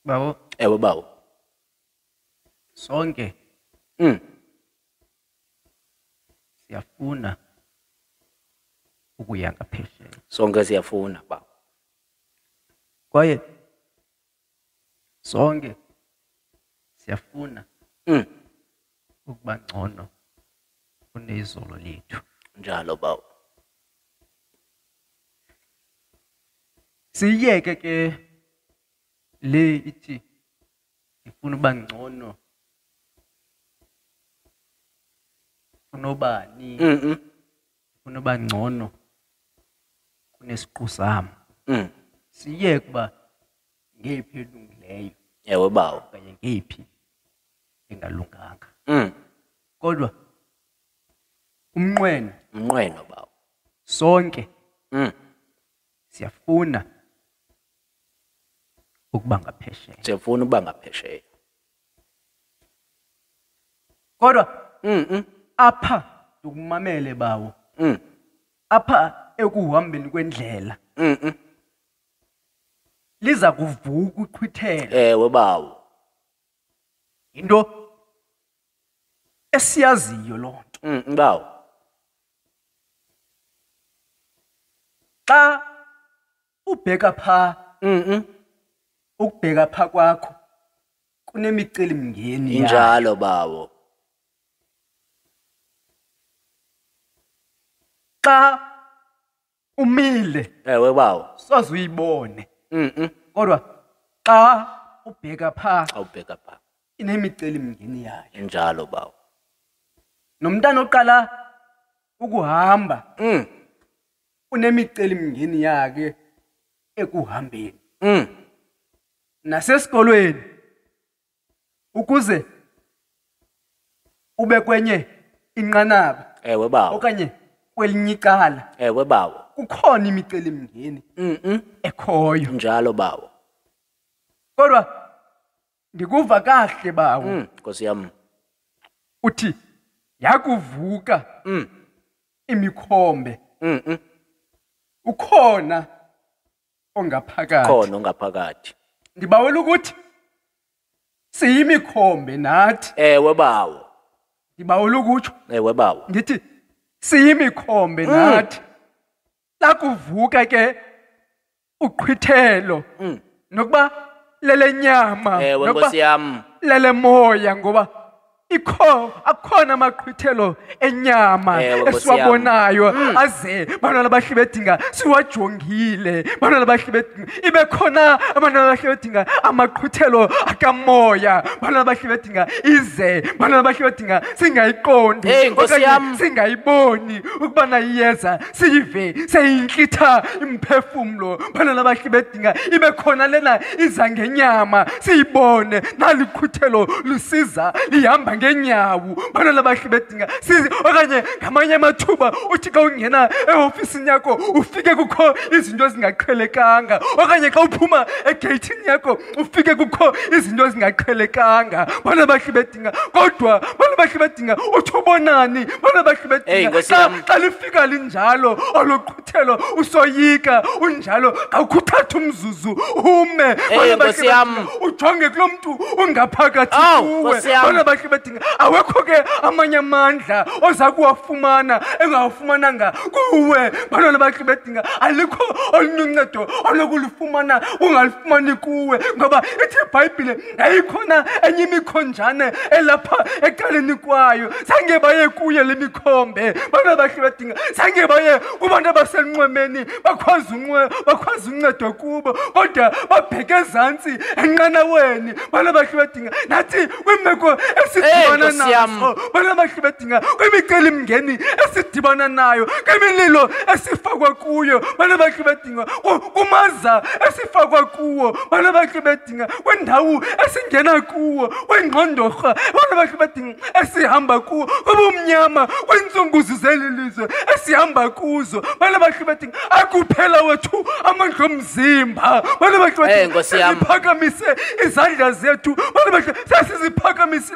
Bawo, Ewe bawo. sonke Mm. siyafuna ukuya ngaphesheya. Sonke siyafuna bawo. Kwaye sonke siyafuna Mm. ukuba ngcono kunezolo lethu. Njalo bawo. Siyeke ke le ithi ngifuna uba ngcono kunobani, Mhm. ngifuna uba ngcono kunesiqu sami. Mm. Siyeke uba ngephi elungileyo Ewe bawo. okanye ngephi engalunganga. Mm. Kodwa umnqweno Umnqweno bawo. sonke Mm. siyafuna ukuba ngaphesheya. Siyafuna uba ngaphesheya. Kodwa Mhm. apha ukumamele bawo, Mm. apha ekuhambeni kwendlela Mhm. liza kuvuka uqhwithela Ewe bawo. into esiyaziyo loo nto. Mm bawo. Xa ubheka pha, Mhm. ukubheka pha kwakho kunemicelimngeni yayo. Injalo bawo. Xa umile Ewe bawo. soze uyibone, Mhm. kodwa xa ubheka pha Awubheka pha. inemicelimngeni yayo. Injalo bawo. Nomntana oqala ukuhamba Mm. unemicelimngeni yakhe ekuhambeni. Mm. Nasesikolweni ukuze ube kwenye inqanaba Ewe bawo. okanye kwelinye icala Ewe bawo. kukhona imicelimngeni Mhm. ekhoyo. Njalo bawo. Kodwa ndikuva kahle bawo Mm. Nkosi yami. uthi yakuvuka Mm. imikhombe, Mhm. ukhona ongaphakathi. Khona ongaphakathi. Ndibawela ukuthi siyimikhombe nathi. Ewe bawo. Ndibawela ukutsho Ewe bawo. ndithi siyimikhombe nathi. Lakuvuka ke uqhwithelo Mm. nokuba lele nyama Ewe nokuba Nkosi yami. lele moya, ngoba ikho akhona amaqhwithelo enyama Ewe, Nkosi esiwabonayo aze bantwana bahle bedinga siwajongile, bantwana bahle bedinga ibe khona abantwana bahle bedinga amaqhwithelo akamoya, bantwana bahle bedinga ize bantwana bahle bedinga singayiqondi Hey, Nkosi okanye yam. singayiboni ukubana iyeza siyive seyintlitha imphefumlo, bantwana bahle bedinga ibe khona lena iza ngenyama siyibone naliqhwithelo lusiza lihamba ngenyawo, bantwana bahle bedinga sizi okanye ngamanye amathuba uthi xa ungena eofisini yakho ufike kukho izinto ezingaqhelekanga, okanye xa uphuma egeyithini yakho ufike kukho izinto ezingaqhelekanga, bantwana bahle bedinga. Kodwa bantwana bahle bedinga uthi ubonani, bantwana bahle Hey, bedinga Nkosi xa yam. xa lifika linjalo oloqhuthelo usoyika unjalo awukuthatha umzuzu ume, bantwana bahle Nkosi yam. bedinga, ujonge kulo mntu ungaphakathi Awu, kuwe, Nkosi yam. bantwana bahle bedinga. Awekho ke amanye amandla oza kuwafumana engawafumananga kuwe, bantwana bahle bedinga. Alikho olunye uncedo olokulufumana ungalifumani kuwe, ngoba ithi iBhayibhile yayikhona enye imikhonjane elapha ecaleni kwayo, zange baye kuye le mikhombe, bantwana bahle bedinga. Zange baye kubantu abasenqwemeni bakhwaza unqwe bakhwaza uncedo kubo, kodwa babheke ezantsi enqanaweni, bantwana bahle bedinga. Nathi kwimeko esidibana Nkosi yam. nazo, bantwana bahle bedinga, kwimicelimngeni esidibana nayo, kwimililo esifakwa kuyo, bantwana bahle bedinga, ku- kumaza esifakwa kuwo, bantwana bahle bedinga, kwindawo esingena kuwo, kwingqondorha, bantwana bahle bedinga, esihamba kuwo, kubumnyama, kwiintsunguzi zeli lizwe esihamba kuzo, bantwana bahle bedinga. Akuphela wethu amandla omzimba, bantwana bahle Hey, bedinga, Nkosi yam. siphakamise izandla zethu, bantwana bahle sesiziphakamisile njalo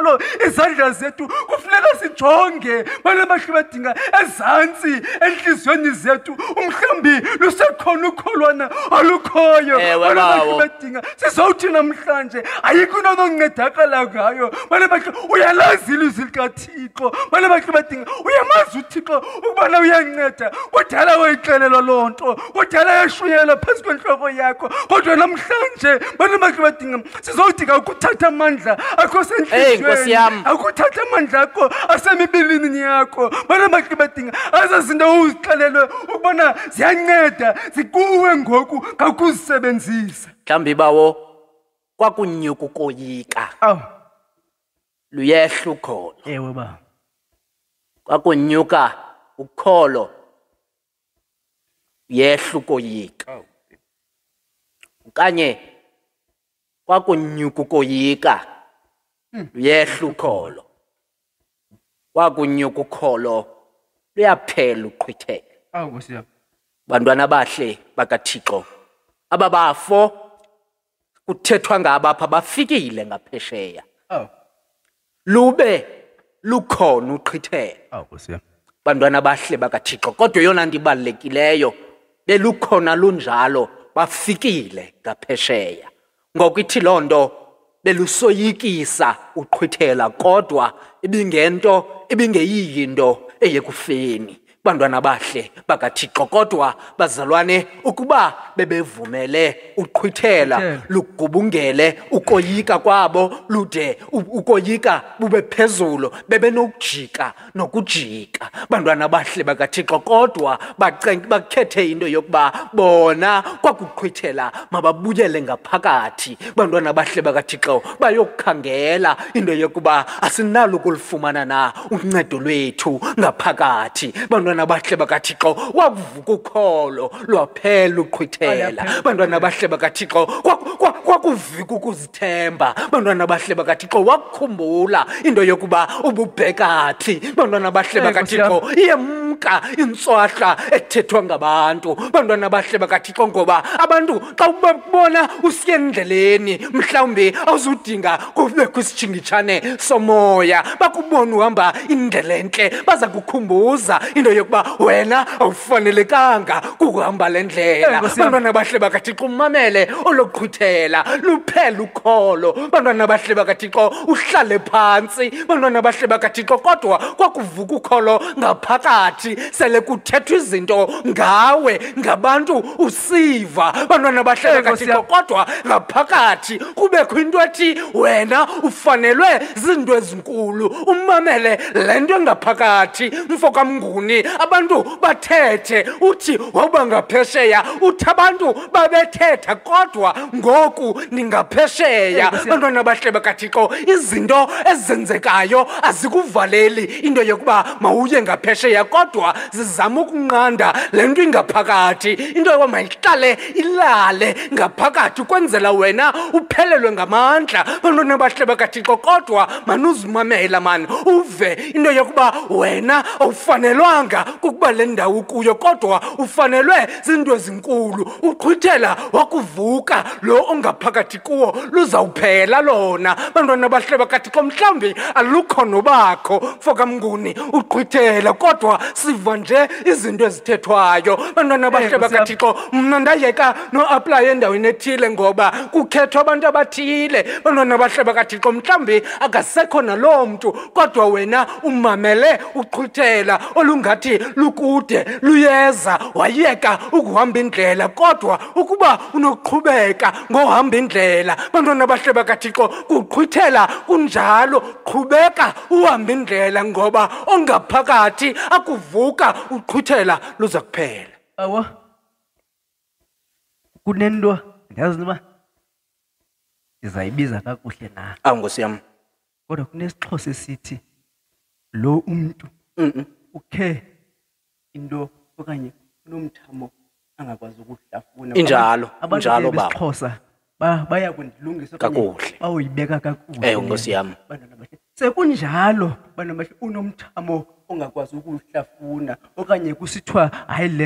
ukholo izandla zethu kufuneka sijonge bana bahle badinga ezantsi enhliziyweni zethu umhlambi lusekhona ukholwana alukhoyo bana bahle badinga sizawuthi namhlanje ayikho into ononcedakala ngayo bana bahle uyalazi ilizwi likaThixo bana bahle badinga uyamazi uThixo ukubana uyanceda kudala wayixelelwa loo nto kudala yashuyela phezu kwenhloko yakho kodwa namhlanje bana bahle badinga sizodinga ukuthatha amandla akho senhliziyweni akuthatha amandla akho asemibilini yakho bana bahle badinga azazinto uzixelelwe ukubana ziyanceda zikuwe ngoku ngakuzisebenzisa mhlawumbi bawo kwakunyuka ukoyika aw luyehla ukholo ewe ba kwakunyuka ukholo yehla ukoyika kanye kwakunyuka ukoyika luyehla ukholo kwakunyuka ukholo luyaphela uqhwitheka awu ngosiya bantwana bahle bakaThixo ababafo kuthethwa ngabapha bafikile ngaphesheya aw lube lukhona uqhitheka awu ngosiya bantwana bahle bakaThixo kodwa yona ndibalekileyo belukhona lunjalo bafikile ngaphesheya ngokuthi lonto belusoyikisa uqhwithela kodwa ibingento ibingeyinto eyekufeni bantwana bahle bakaThixo kodwa bazalwane ukuba bebevumele uqhwithela lugubungele ukoyika kwabo lude ukoyika bube phezulu bebenokujika nokujika bantwana bahle bakaThixo kodwa bakhethe into yokuba bona kwakuqhwithela mababuyele ngaphakathi bantwana bahle bakaThixo bayokukhangela into yokuba asinalo ukulifumana na uncedo lwethu ngaphakathi bantwana bahle bakaThixo wakuvuka ukholo lwaphela uqhwithela bantwana bahle bakaThixo kwakuvika ukuzithemba bantwana bahle bakaThixo wakukhumbula into yokuba ububhekathi bantwana bahle bakaThixo iyemka intswahla ethethwa ngabantu bantwana bahle bakaThixo ngoba abantu xa ubabona usiyendleleni mhlawumbi awuzudinga kubekho isijingitshane somoya bakubona uhamba indlela entle baza kukhumbuza into yokuba wena awufanelekanga kukuhamba le ndlela bantwana bahle bakaThixo umamele oloqhwithela luphela ukholo bantwana bahle bakaThixo uhlale phansi bantwana bahle bakaThixo kodwa kwakuvuka ukholo ngaphakathi sele kuthethwa izinto ngawe ngabantu usiva bantwana bahle bakaThixo kodwa ngaphakathi kubekho into ethi wena ufanelwe izinto ezinkulu umamele lento engaphakathi mfo kaMnguni abantu bathethe uthi wawuba ngaphesheya uthi abantu babethetha kodwa ngoku ningaphesheya bantwana bahle bakaThixo izinto ezenzekayo azikuvaleli into yokuba mawuye ngaphesheya kodwa zizama ukunqanda lento ingaphakathi into yokuba mayihlale ilale ngaphakathi kwenzela wena uphelelwe ngamandla bantwana bahle bakaThixo kodwa manuzimamela man uve into yokuba wena awufanelwanga kukuba le ndawo kuyo kodwa ufanelwe zinto ezinkulu uqhwithela wakuvuka lo ongaphakathi kuwo luzawuphela lona bantwana bahle bakaThixo mhlawumbi alukho nobakho fokaMnguni uqhwithela kodwa siva nje izinto ezithethwayo bantwana bahle bakaThixo mna ndayeka no-aplaya endaweni ethile ngoba kukhethwa abantu abathile bantwana bahle bakaThixo mhlawumbi akasekho naloo mntu kodwa wena umamele uqhwithela olungathi lukude luyeza wayeka ukuhamba indlela kodwa ukuba unoqhubeka ngohamba indlela bantwana bahle bakaThixo kuqhwithela kunjalo qhubeka uhamba indlela ngoba ongaphakathi akuvuka uqhwithela luza kuphela awa kunento ndiyazi uba ndizayibiza kakuhle na awu Nkosi yami kodwa kunesixhosa esithi lo umuntu ukhe into okanye unomthamo angakwazi ukuhlafuna injalo injalo baba besixhosa baya kundilungisa kakuhle bawuyibeka kakuhle eh Nkosi yami bantwana bahle sekunjalo bantwana bahle unomthamo ongakwazi ukuhlafuna okanye kusithiwa hayi lento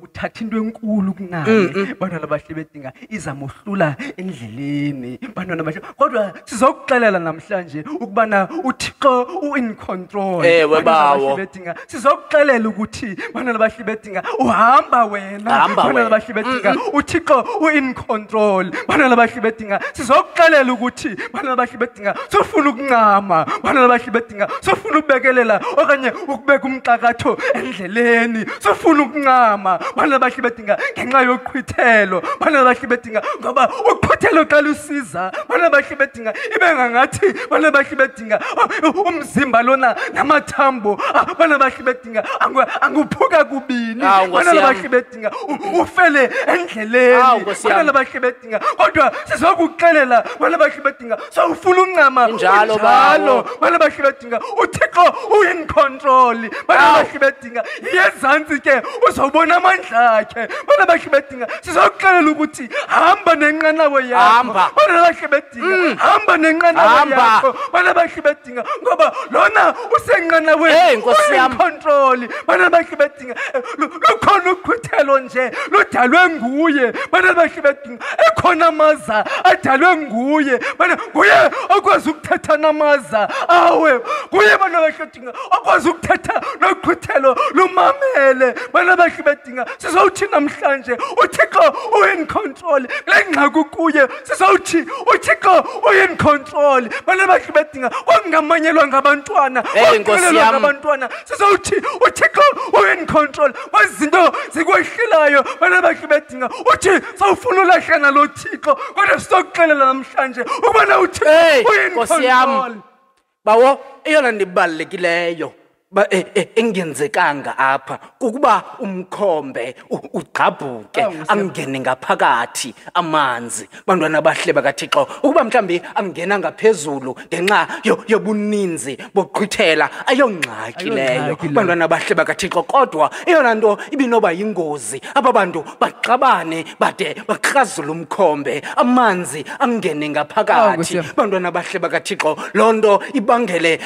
uzokuthatha into enkulu kunaye bantwana bahle bedinga izamohlula endleleni bantwana bahle kodwa sizokuxelela namhlanje ukubana uThixo u-in control ewe bawo bedinga sizokuxelela ukuthi bantwana bahle bedinga uhamba wena bantwana bahle bedinga uThixo u-in control bantwana bahle bedinga sizokuxelela ukuthi bantwana bahle bedinga sofuna ukuncama bantwana bahle bedinga sofuna ukubekelela okanye ukubeka umxakatho endleleni sofuna ukuncama bantwana bahle bedinga ngenxa yoqhwithelo bantwana bahle bedinga ngoba uqhwithelo xa lusiza bantwana bahle bedinga ibe ngathi bantwana bahle bedinga umzimba lona namathambo bantwana bahle bedinga anguphuka kubini bantwana bahle bedinga ufele endleleni bantwana bahle bedinga kodwa sizokuxelela bantwana bahle bedinga sawufuna uncama njalo bantwana bahle bedinga uThixo u-in control bantwana bahle bedinga yezantsi ke uzobona amandla akhe bantwana bahle bedinga sizokuxelela ukuthi hamba nenqanawe yakho bantwana bahle bedinga hamba nenqanawe yakho bantwana bahle bedinga ngoba lona usenqanaweni u-in control bantwana bahle bedinga lukhona uqhwithelo nje ludalwe nguye bantwana bahle bedinga ekhona amaza adalwe nguye nguye okwazi ukuthetha namaza awe nguye bantwana bahle bedinga okwazi ukuthetha noqhwithelo lumamele bantwana bahle bedinga sizowuthi namhlanje uThixo u-in control kule ngxaki kuye sizowuthi uThixo u-in control bantwana bahle bedinga kwakungamanyelwa ngabantwana kwakungamanyelwa ngabantwana sizowuthi uThixo u-in control kwezinto zikwehlelayo bantwana bahle bedinga uthi sawufuna ulahlana lo Thixo kodwa sizokuxelela namhlanje ukubana uThixo u-in control bawo eyona ndibalulekileyo ba engenzekanga apha kukuba umkhombe ugqabhuke angene ngaphakathi amanzi bantwana bahle bakaThixo ukuba mhlambi angena ngaphezulu ngenxa yobuninzi boqhwithela ayongxaki leyo bantwana bahle bakaThixo kodwa eyona nto ibinoba yingozi aba bantu baxabane bade baqhazula umkhombe amanzi angene ngaphakathi bantwana bahle bakaThixo lonto ibangele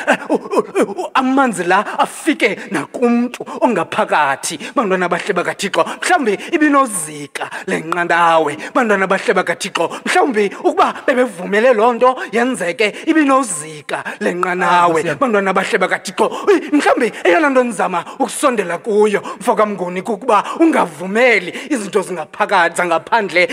amanzi la afike nakumuntu ongaphakathi bantwana bahle bakaThixo mhlambi ibinozika lenqandawe bantwana bahle bakaThixo mhlambi ukuba bebevumele lonto yenzeke ibinozika lenqanawe bantwana bahle bakaThixo mhlambi eyona nto nzama ukusondela kuyo mfokamnguni kukuba ungavumeli izinto zingaphakathi zangaphandle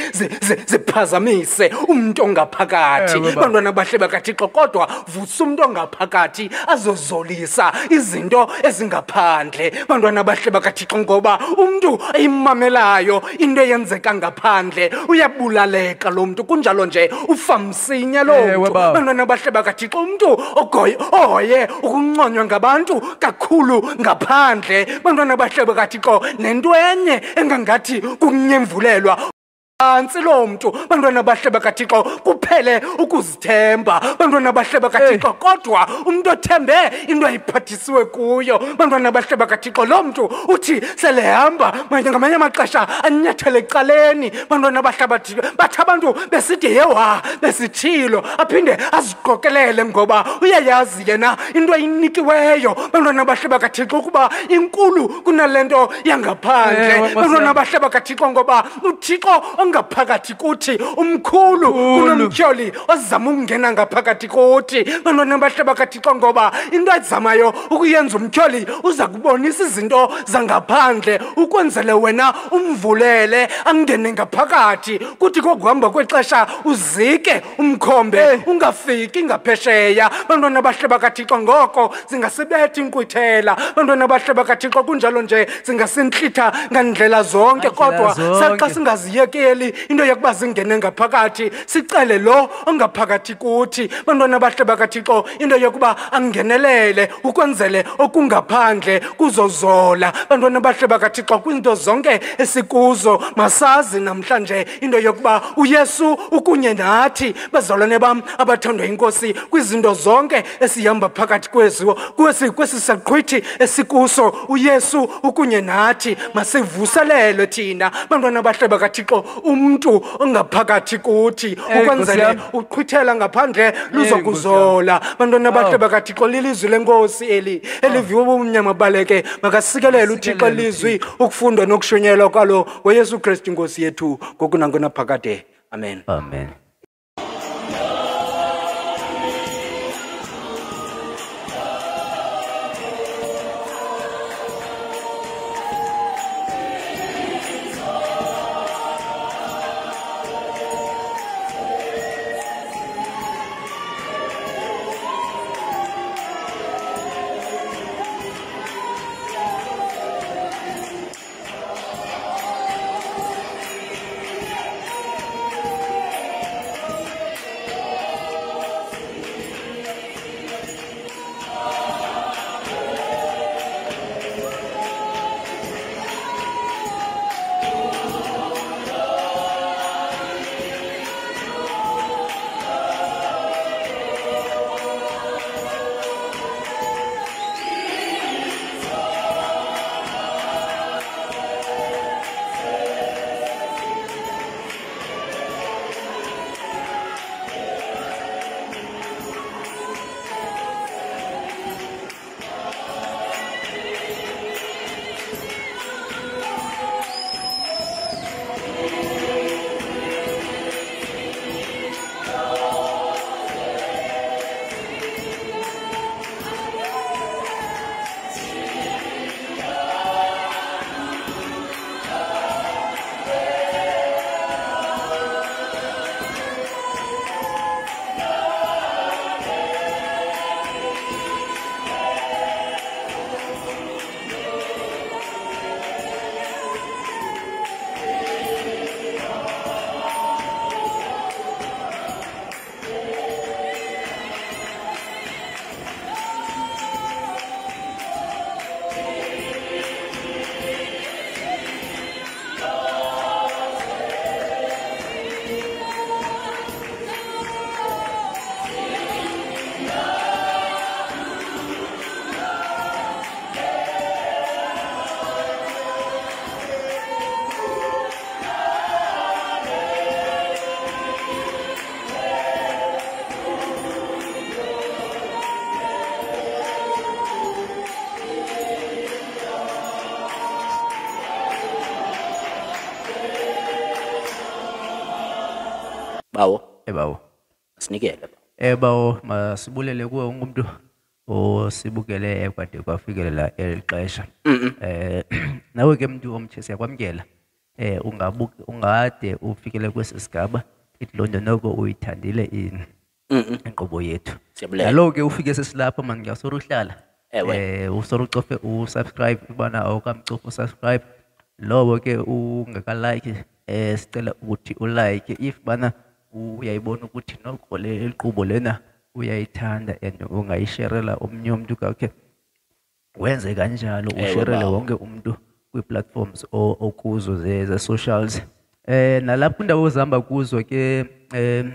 ziphazamise umuntu ongaphakathi bantwana bahle bakaThixo kodwa vusa umuntu ongaphakathi azozolisa izinto ezingaphandle bantwana bahle bakaThixo ngoba umuntu ayimamelayo into eyenzeka ngaphandle uyabulaleka lo muntu kunjalo nje ufa msinya lo muntu bantwana bahle bakaThixo umuntu ogoye oye ukunconywa ngabantu kakhulu ngaphandle bantwana bahle bakaThixo nento enye engangathi kunyemvulelwa phansi lo muntu bantwana bahle bakaThixo kuphele ukuzithemba bantwana bahle bakaThixo kodwa umuntu othembe into ayiphathisiwe kuyo bantwana bahle bakaThixo lo muntu uthi selehamba manje ngamanye amaxesha anyathele ecaleni bantwana bahle bakaThixo bathi abantu besithi yewa besithilo aphinde aziqokelele ngoba uyayazi yena into ayinikiweyo bantwana bahle bakaThixo ukuba inkulu kunalento yangaphandle bantwana bahle bakaThixo ngoba uThixo ngaphakathi kuthi umkhulu kunomtyholi ozama ukungena ngaphakathi kuthi bantwana bahle bakaThixo ngoba into ezamayo ukuyenza umtyholi uza kubonisa izinto zangaphandle ukwenzele wena umvulele angene ngaphakathi kuthi kokuhamba kwexesha uzike umkhombe ungafiki ngaphesheya bantwana bahle bakaThixo ngoko zingasibetha inkqwithela bantwana bahle bakaThixo kunjalo nje zingasintlitha ngandlela zonke kodwa saxa singaziyekeli into yokuba zingene ngaphakathi sicele lo ongaphakathi kuthi bantwana bahle bakaThixo into yokuba angenelele ukwenzele okungaphandle kuzozola bantwana bahle bakaThixo kwizinto zonke esikuzo masazi namhlanje into yokuba uYesu ukunye nathi bazalwane bam abathandwa inkosi kwizinto zonke esihamba phakathi kweziwo kwesi kwesisaqhwithi esikuso uYesu ukunye nathi masivuselelwe thina bantwana bahle bakaThixo umuntu ongaphakathi kuthi Eh, ukwenzele Nkosi yami. uchwithela ngaphandle Nkosi luzokuzola bantwana bahle Awu. bakaThixo lilizwi lenkosi eli eliviwa ubumnyama baleke makasikelele uThixo Masikelele ilizwi ukufundwa nokushunyelwa kwalo weYesu Kristu inkosi yethu ngoku nangona phakade amen. Amen. bawo Eh bawo. sinikele bawo. Eh bawo masibulele kuwe wonke umuntu osibukele ekwade kwafikelela elixesha. Eh nawe ke umuntu omthe siyakwamkela. Eh ungabuka ungade ufikele kwesisigaba ithi lonto noko uyithandile ini. Inkqubo yethu. Siyabulela. Nalo ke ufike sesilapha manje ngiyasora uhlala. Ewe. Eh usora ucofe usubscribe ubana awukamcofa usubscribe. Lobo ke ungaka like eh sicela ukuthi ulike if bana uyayibona ukuthi noko le inkqubo lena uyayithanda and ungayisharela omnye umuntu kakhe wenze kanjalo Ewe, usharele baba. wonke umuntu kwi-platforms o- okuzo ze ze socials eh nalapho indawo ozihamba kuzo ke em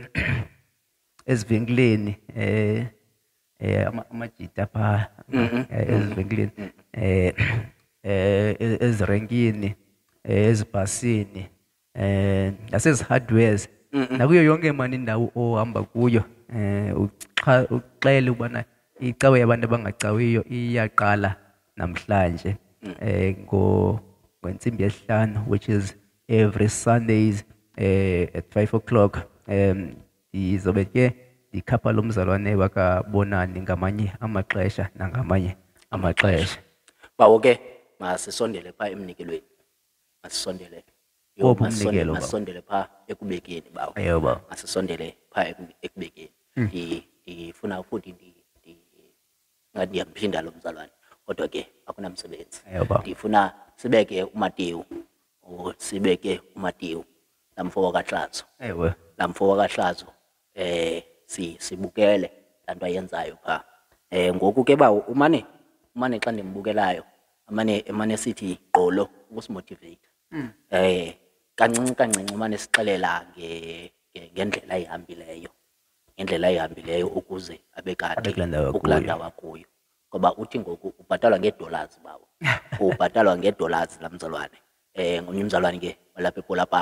ezivinkleni eh eh ama- amajita pha eh, ezivinkleni eh eh e- ezirenkini eh, ezibhasini eh nasezi-hardwares nakuyo yonke mani indawo ohamba kuyo eh uxa- uxele ubana icawe yabantu abangacawiyo iyaqala namhlanje eh ngo ngentsimbi yesihlanu which is every Sundays eh at five o'clock um izobe ke ikhapha lomzalwane wakabonani ngamanye amaxesha nangamanye amaxesha. Bawo ke masisondele pha emnikelweni. Masisondele. Yo, Wophi masisondele- umnikelo, bawo? Masisondele pha ekubekeni bawo. Eyo bawo. Masisondele pha eku- ekubekeni. Ndi ndifuna futhi ndi ndi ngathi ndiyamphinda lo mzalwane. Kodwa ke akunamsebenzi. Eyo bawo. Ndifuna sibeke uMateyu. O sibeke uMateyu. Lamfo wakaHlazo. Ewe. Lamfo wakaHlazo eh si sibukele lanto ayenzayo pha. Eh ngoku ke bawo umane umane xa ndimbukelayo amane emane sithi gqolo ukusimotivate. Eh kancinci kancinci umane sixelela nge nge- ngendlela ayihambileyo. Ngendlela ayihambileyo ukuze abe Abe kanti kula ndawo akuyo. ukulanda wakuyo. Ngoba uthi ngoku ubhatalwa ngedollars bawo. Ubhatalwa ngedollars lamzalwane. Eh ngomnye umzalwane ke walapha ePola Park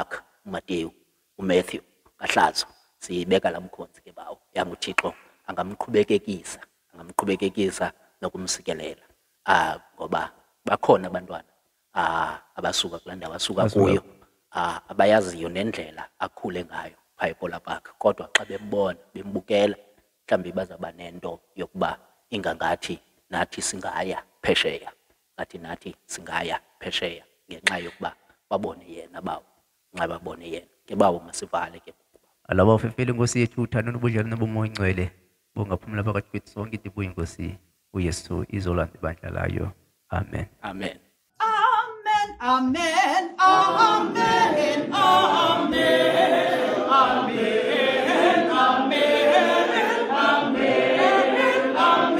uMateyu, uMatthew, kaHlazo, siyibeka la mkhonzi ke bawo. Yanga uThixo angamqhubekekisa, angamqhubekekisa nokumsikelela. Ah ngoba bakhona abantwana ah abasuka kula ndawo asuka kuyo ah abayaziyo nendlela akhule ngayo phaya ePola Park, kodwa xa bembona bembukela mhlawumbi bazaba nento yokuba ingangathi nathi singaya phesheya, ngathi nathi singaya phesheya ngenxa yokuba babone yena bawo, nxa babone yena ke bawo masivale ke. Alaba ufefele Nkosi yethu uthando nobudlelwano nobumoya ingcwele bungaphumula phakathi kwethu sonke ibuye Nkosi uYesu izolanda ibandla layo. Amen. Amen. Amen, amen, amen, amen, amen, amen, amen,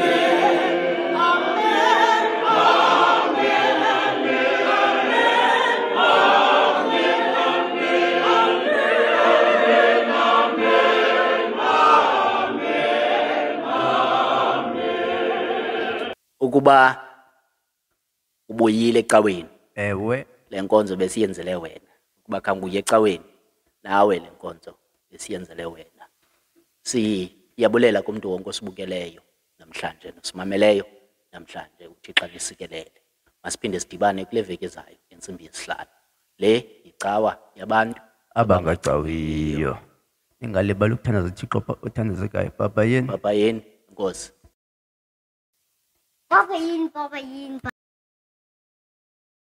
Ukuba ubuyile ecaweni Ewe, le nkonzo besiyenzele wena, ukuba khange uye ecaweni nawe le nkonzo besiyenzele wena. Siyabulela kumntu wonke osibukeleyo namhlanje nosimameleyo namhlanje, uThixo nisikelele. Masiphinde sidibane kule veki ezayo entsimbi yesihlanu. Le icawa yabantu abangacawiyo. Ingalibali ukuthandaza uThixo othandazekayo. Baba yeni. Baba yeni, Nkosi. Papa yin, Papa yin.